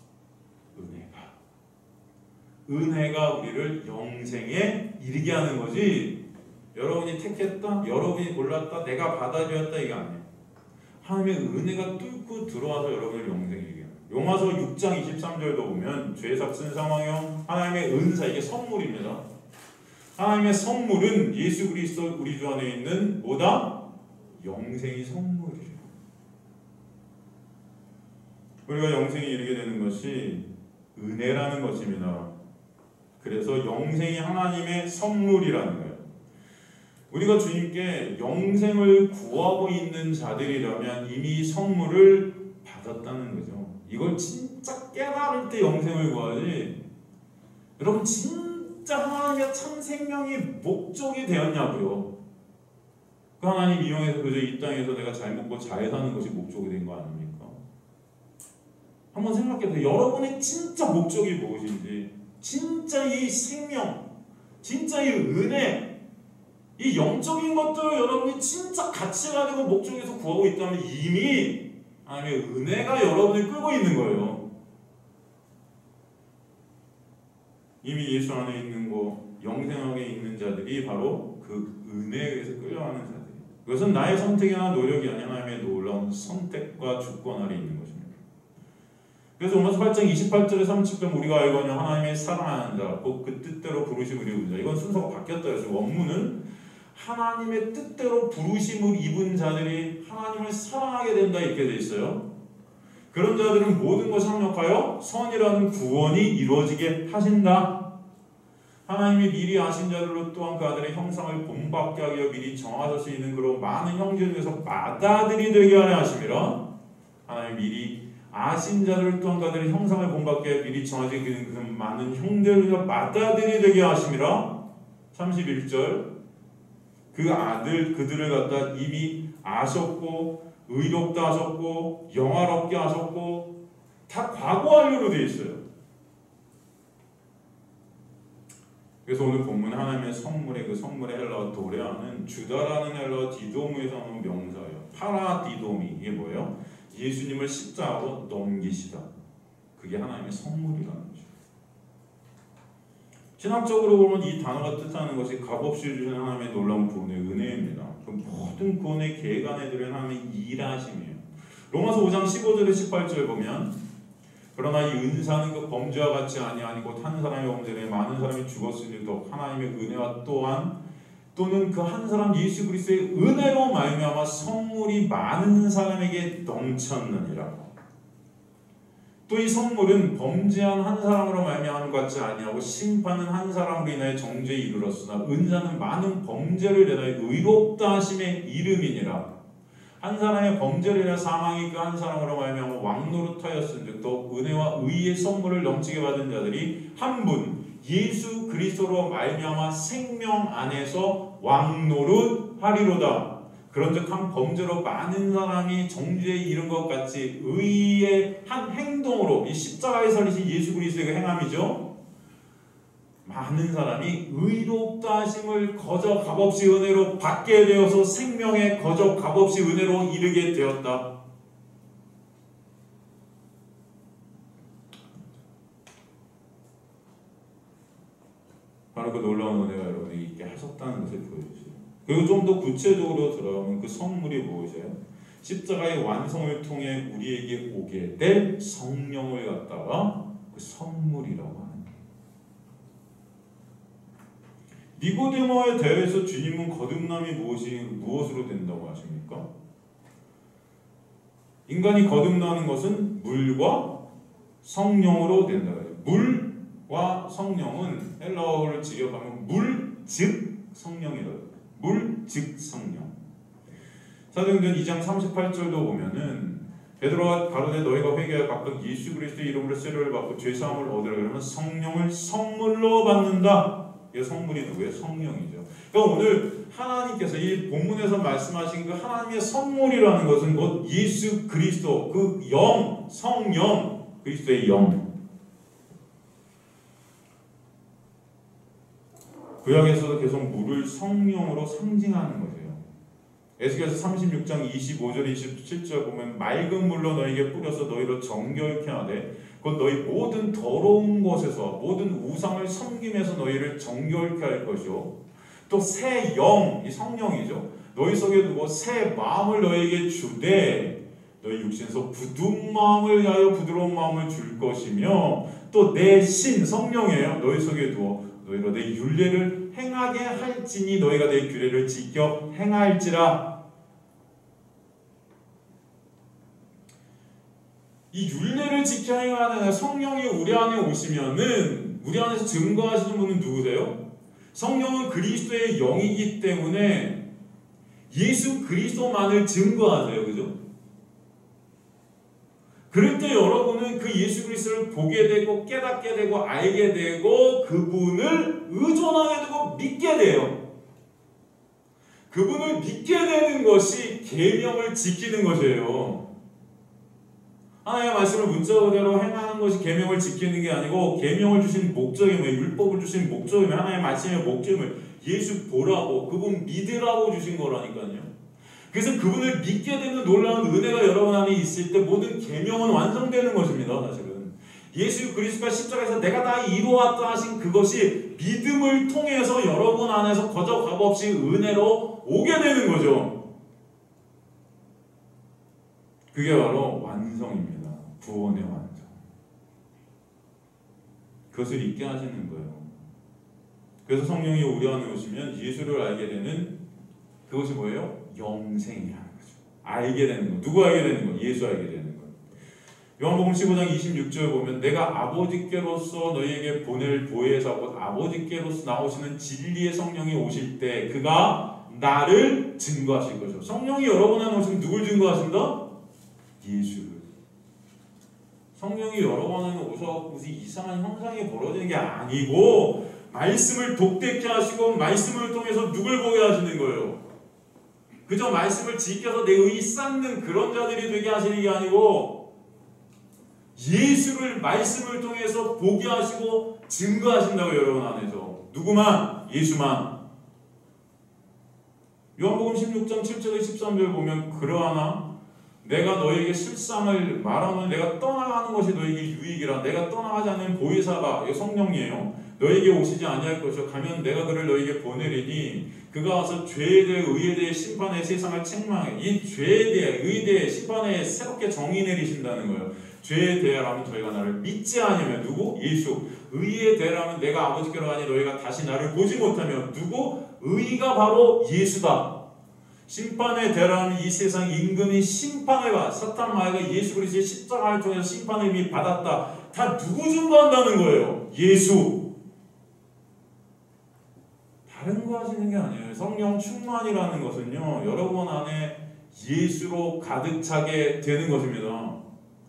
은혜가 우리를 영생에 이르게 하는 거지. 여러분이 택했다, 여러분이 골랐다, 내가 받아들였다 이게 아니에요. 하나님의 은혜가 뚫고 들어와서 여러분을 영생에 이르게 해요. 로마서 6장 23절도 보면 죄삭 쓴 상황형 하나님의 은사, 이게 선물입니다. 하나님의 선물은 예수 그리스도 우리 주 안에 있는 뭐다? 영생이 선물이에요. 우리가 영생에 이르게 되는 것이 은혜라는 것입니다. 그래서 영생이 하나님의 선물이라는 거예요. 우리가 주님께 영생을 구하고 있는 자들이라면 이미 선물을 받았다는 거죠. 이걸 진짜 깨달을 때 영생을 구하지. 여러분 진짜 하나님의 참 생명이 목적이 되었냐고요. 그 하나님 이용해서 그저 이 땅에서 내가 잘 먹고 잘 사는 것이 목적이 된 거 아닙니까? 한번 생각해보세요. 여러분의 진짜 목적이 무엇인지, 진짜 이 생명, 진짜 이 은혜, 이 영적인 것들을 여러분이 진짜 가치 가지고 목적에서 구하고 있다면 이미 하나님의 은혜가 여러분을 끌고 있는 거예요. 이미 예수 안에 있는 거, 영생하게 있는 자들이 바로 그 은혜에 의해서 끌려가는 자들이에요. 그것은 나의 선택이나 노력이 아니라 하나님의 놀라운 선택과 주권 아래 있는 것입니다. 그래서 로마서 8장 28절에 30절 우리가 알거니와 하나님의 사랑하는 자, 곧 그 뜻대로 부르심을 입은 자. 이건 순서가 바뀌었다 그래서 원문은 하나님의 뜻대로 부르심을 입은 자들이 하나님을 사랑하게 된다 이렇게 돼 있어요. 그런 자들은 모든 것을 합력하여 선이라는 구원이 이루어지게 하신다. 하나님이 미리 아신 자들로 또한 그 아들의 형상을 본받게 하기 위해 미리 정하셨으니 그로 많은 형제를 위해서 맏아들이 되게 하려 하심이라. 하나님이 미리 아신 자들을 또한 그 아들의 형상을 본받게 하여 미리 정하신 그 많은 형제를 위해서 맏아들이 되게 하심이라. 31절 그 아들 그들을 갖다 이미 아셨고 의롭다 하셨고 영화롭게 하셨고 다 과거 완료로 되어 있어요. 그래서 오늘 본문 하나님의 선물의 그 선물의 헬라어 도레아는 주다라는 헬라어 디도무에서 나온 명사예요. 파라디도미, 이게 뭐예요? 예수님을 십자가로 넘기시다. 그게 하나님의 선물이라는 거죠. 신학적으로 보면 이 단어가 뜻하는 것이 값없이 주시는 하나님의 놀라운 구원의 은혜입니다. 그 모든 구원의 계간에 들은 하나님의 일하심이에요. 로마서 5장 15절에 18절 보면 그러나 이 은사는 그 범죄와 같이 아니하니 곧 한 사람의 범죄에 많은 사람이 죽었으니 더 하나님의 은혜와 또는 그 한 사람 예수 그리스도의 은혜로 말미암아 선물이 많은 사람에게 넘쳤느니라. 또 이 선물은 범죄한 한 사람으로 말미암은 것 같지 아니하고 심판은 한 사람으로 인하여 정죄에 이르렀으나 은사는 많은 범죄를 대하여 의롭다 하심의 이름이니라. 한 사람의 범죄를 인하여 사망이 그 한 사람으로 말미암아 왕노릇하였은즉 또 은혜와 의의 선물을 넘치게 받은 자들이 한 분 예수 그리스도로 말미암아 생명 안에서 왕노릇하리로다. 그런즉 한 범죄로 많은 사람이 정죄에 이른 것 같이 의의 한 행동으로 이 십자가에 살리신 예수 그리스도의 행함이죠. 많은 사람이 의롭다 하심을 거저 값없이 은혜로 받게 되어서 생명에 거저 값없이 은혜로 이르게 되었다. 바로 그 놀라운 은혜가 여러분이 있게 하셨다는 것을 보여주세요. 그리고 좀 더 구체적으로 들어가면 그 선물이 무엇이에요? 십자가의 완성을 통해 우리에게 오게 될 성령을 갖다가 그 선물이라고 하는 거예요. 니고데모에 대해서 주님은 거듭남이 무엇으로 된다고 하십니까? 인간이 거듭나는 것은 물과 성령으로 된다. 물과 성령은 헬라어를 직역하면 물 즉 성령이라고. 물 즉 성령. 사도행전 2장 38절도 보면은 베드로가 가로되 너희가 회개하여 각각 예수 그리스도의 이름으로 세례를 받고 죄사함을 얻으라. 그러면 성령을 선물로 받는다. 이 선물이 누구예요? 성령이죠. 그러니까 오늘 하나님께서 이 본문에서 말씀하신 그 하나님의 선물이라는 것은 곧 예수 그리스도, 그 영, 성령, 그리스도의 영. 구약에서도 계속 물을 성령으로 상징하는 거예요. 에스겔서 36장 25절 27절 보면 맑은 물로 너에게 뿌려서 너희로 정결케 하되 곧 너희 모든 더러운 것에서 모든 우상을 섬김에서 너희를 정결케 할 것이요 또 새 영, 이 성령이죠. 너희 속에 두고 새 마음을 너희에게 주되 너희 육신에서 굳은 마음을 위하여 부드러운 마음을 줄 것이며 또 내 신, 성령이에요. 너희 속에 두어 너희가 내 율례를 행하게 할지니 너희가 내 규례를 지켜 행할지라. 이 율례를 지켜 행하는 성령이 우리 안에 오시면은 우리 안에서 증거하시는 분은 누구세요? 성령은 그리스도의 영이기 때문에 예수 그리스도만을 증거하세요. 그죠? 그럴 때 여러분은 그 예수 그리스도를 보게 되고 깨닫게 되고 알게 되고 그분을 의존하게 되고 믿게 돼요. 그분을 믿게 되는 것이 계명을 지키는 것이에요. 하나님의 말씀을 문자 그대로 행하는 것이 계명을 지키는 게 아니고 계명을 주신 목적이 뭐예요? 율법을 주신 목적이 뭐예요? 하나님의 말씀의 목적을 예수 보라고 그분 믿으라고 주신 거라니까요. 그래서 그분을 믿게 되는 놀라운 은혜가 여러분 안에 있을 때 모든 계명은 완성되는 것입니다. 사실은 예수 그리스도가 십자가에서 내가 다 이루었다 하신 그것이 믿음을 통해서 여러분 안에서 거저 값 없이 은혜로 오게 되는 거죠. 그게 바로 완성입니다. 구원의 완성. 그것을 잊게 하시는 거예요. 그래서 성령이 우리 안에 오시면 예수를 알게 되는 그것이 뭐예요? 영생이라는 거죠. 알게 되는 거. 누구 알게 되는 거? 예수 알게 되는 거. 요한복음 15장 26절 보면 내가 아버지께로서 너희에게 보낼 보혜사 곧 아버지께로서 나오시는 진리의 성령이 오실 때 그가 나를 증거하실 거죠. 성령이 여러분 안에 오시면 누굴 증거하신다? 예수를. 성령이 여러분 안에 오셔서 무슨 이상한 현상이 벌어지는 게 아니고 말씀을 독특게 하시고 말씀을 통해서 누굴 보게 하시는 거예요. 그저 말씀을 지켜서 내 의 쌓는 그런 자들이 되게 하시는 게 아니고 예수를 말씀을 통해서 보게 하시고 증거하신다고 여러분 안에서. 누구만? 예수만. 요한복음 16장 7절에 13절 보면 그러하나 내가 너에게 실상을 말하면 내가 떠나가는 것이 너에게 유익이라. 내가 떠나가지 않는 보혜사가 성령이에요. 너에게 오시지 아니할 것이요 가면 내가 그를 너에게 보내리니 그가 와서 죄에 대해 의에 대해 심판의 세상을 책망해. 이 죄에 대해 의에 대해 심판에 새롭게 정의 내리신다는 거예요. 죄에 대하라면 저희가 나를 믿지 않으면 누구? 예수. 의에 대하라면 내가 아버지께로 가니 너희가 다시 나를 보지 못하면 누구? 의가 바로 예수다. 심판에 대하라면 이 세상 임금이 심판을 받아. 사탄 마귀가 예수 그리스도의 십자가를 통해서 심판을 이미 받았다. 다 누구 증거한다는 거예요? 예수. 다른 거 하시는 게 아니에요. 성령 충만이라는 것은요, 여러분 안에 예수로 가득 차게 되는 것입니다.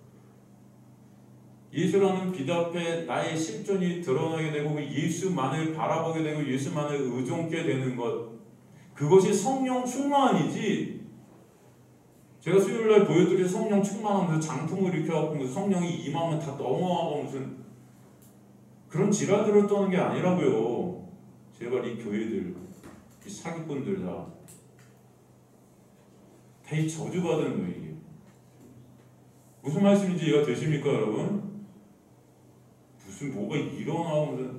예수라는 빛 앞에 나의 실존이 드러나게 되고 예수만을 바라보게 되고 예수만을 의존케 되는 것, 그것이 성령 충만이지. 제가 수요일날 보여드린 성령 충만하면서 장풍을 일으켜갖고 무슨 성령이 임하면 다 넘어가고 무슨 그런 지랄들을 떠는 게 아니라고요. 제발 이 교회들, 이 사기꾼들 다 이 저주받은 거예요. 이게 무슨 말씀인지 이해가 되십니까, 여러분? 무슨 뭐가 일어나고 무슨.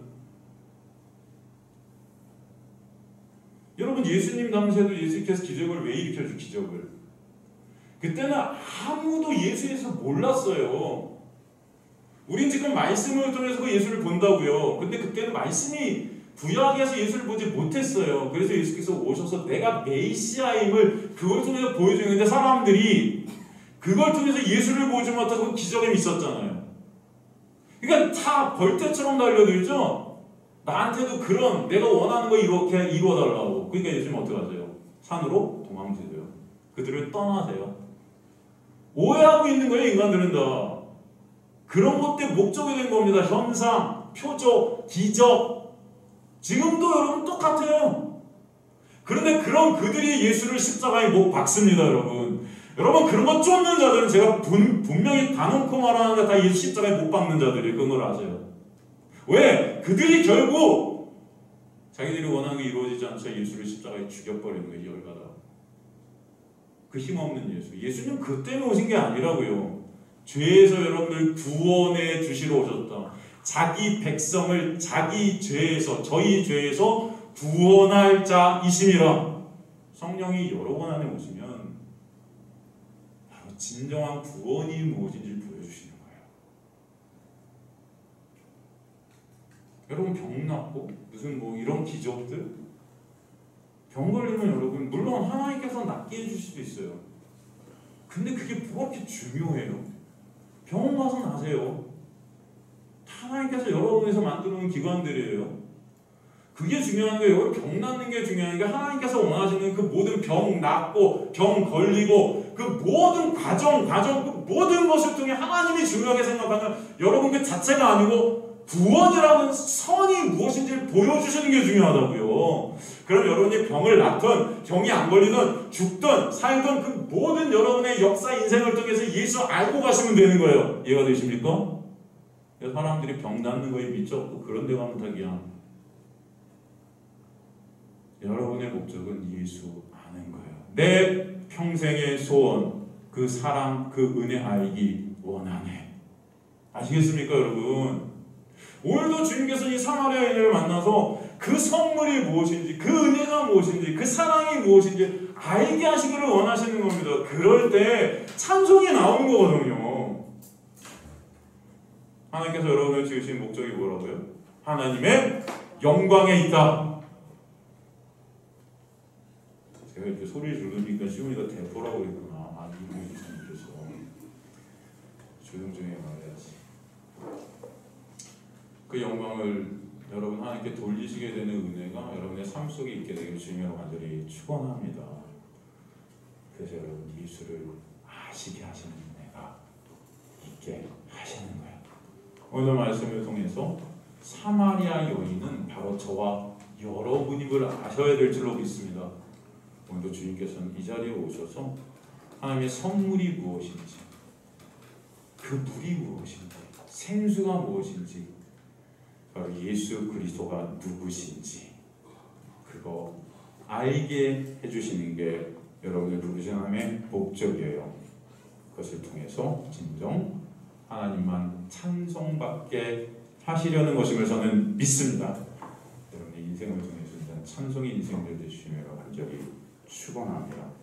여러분 예수님 당시에도 예수께서 기적을 왜 일으켜줘? 기적을 그때는 아무도 예수에서 몰랐어요. 우린 지금 말씀을 통해서 그 예수를 본다고요. 근데 그때는 말씀이 구약에서 예수를 보지 못했어요. 그래서 예수께서 오셔서 내가 메시아임을 그걸 통해서 보여주는데 사람들이 그걸 통해서 예수를 보지 못하고 기적에 믿었잖아요. 그러니까 다 벌떼처럼 달려들죠. 나한테도 그런 내가 원하는 거 이렇게 이루어달라고. 그러니까 예수님은 어떻게 하세요? 산으로 도망치세요. 그들을 떠나세요. 오해하고 있는 거예요. 인간들은 다. 그런 것들 목적이 된 겁니다. 현상, 표적, 기적. 지금도 여러분 똑같아요. 그런데 그런 그들이 예수를 십자가에 못 박습니다. 여러분 그런 거 쫓는 자들은 제가 분명히 단언코 말하는데 다 예수 십자가에 못 박는 자들이에요. 그건 걸 아세요. 왜? 그들이 결국 자기들이 원하는 게 이루어지지 않자 예수를 십자가에 죽여버리는 거예요. 열받아. 그 힘없는 예수. 예수님 그 때문에 오신 게 아니라고요. 죄에서 여러분들 구원해 주시러 오셨다. 자기 백성을 자기 죄에서, 저희 죄에서 구원할 자이심이라. 성령이 여러 번 안에 오시면 바로 진정한 구원이 무엇인지 보여주시는 거예요. 여러분 병 낫고 무슨 이런 기적들 병 걸리면 여러분 물론 하나님께서 낫게 해줄 수도 있어요. 근데 그게 그렇게 중요해요? 병원 가서 나세요. 하나님께서 여러분에서 만들어 놓은 기관들이에요. 그게 중요한 거예요. 병 낫는 게 중요한 게 하나님께서 원하시는 그 모든 병 낫고 병 걸리고 그 모든 과정 그 모든 것을 통해 하나님이 중요하게 생각하는 여러분 그 자체가 아니고 구원이라는 선이 무엇인지를 보여주시는 게 중요하다고요. 그럼 여러분이 병을 낫든 병이 안 걸리든 죽든 살든 그 모든 여러분의 역사 인생을 통해서 예수 알고 가시면 되는 거예요. 이해가 되십니까? 사람들이 병 낫는 거에 미쳤고 그런 데 가면 탁이야. 여러분의 목적은 예수 아는 거예요. 내 평생의 소원, 그 사랑, 그 은혜 알기 원하네. 아시겠습니까 여러분? 오늘도 주님께서 이 사마리아인을 만나서 그 선물이 무엇인지, 그 은혜가 무엇인지, 그 사랑이 무엇인지 알게 하시기를 원하시는 겁니다. 그럴 때 찬송이 나오는 거거든요. 하나님께서 여러분을 지으신 목적이 뭐라고요? 하나님의 영광에 있다. 제가 이렇게 소리 지르니까 시온이가 대포라고 그랬구나. 아, 이름이 주님께서 조용조용히 말해야지. 그 영광을 여러분 하나님께 돌리시게 되는 은혜가 여러분의 삶 속에 있게 되기를 주님으로 간절히 축원합니다. 그래서 여러분 예수를 아시게 하시는 은혜가 있게 하시는 거예요. 오늘 말씀을 통해서 사마리아 여인은 바로 저와 여러분임을 아셔야 될 줄로 믿습니다. 오늘도 주님께서는 이 자리에 오셔서 하나님의 선물이 무엇인지, 그 물이 무엇인지, 생수가 무엇인지, 바로 예수 그리스도가 누구신지 그거 알게 해주시는 게 여러분의 누구신 하나님의 목적이에요. 그것을 통해서 진정 하나님만 찬송받게 하시려는 것임을 저는 믿습니다. 여러분의 인생을 통해서 찬송의 인생들 되시며 간절히 축원합니다.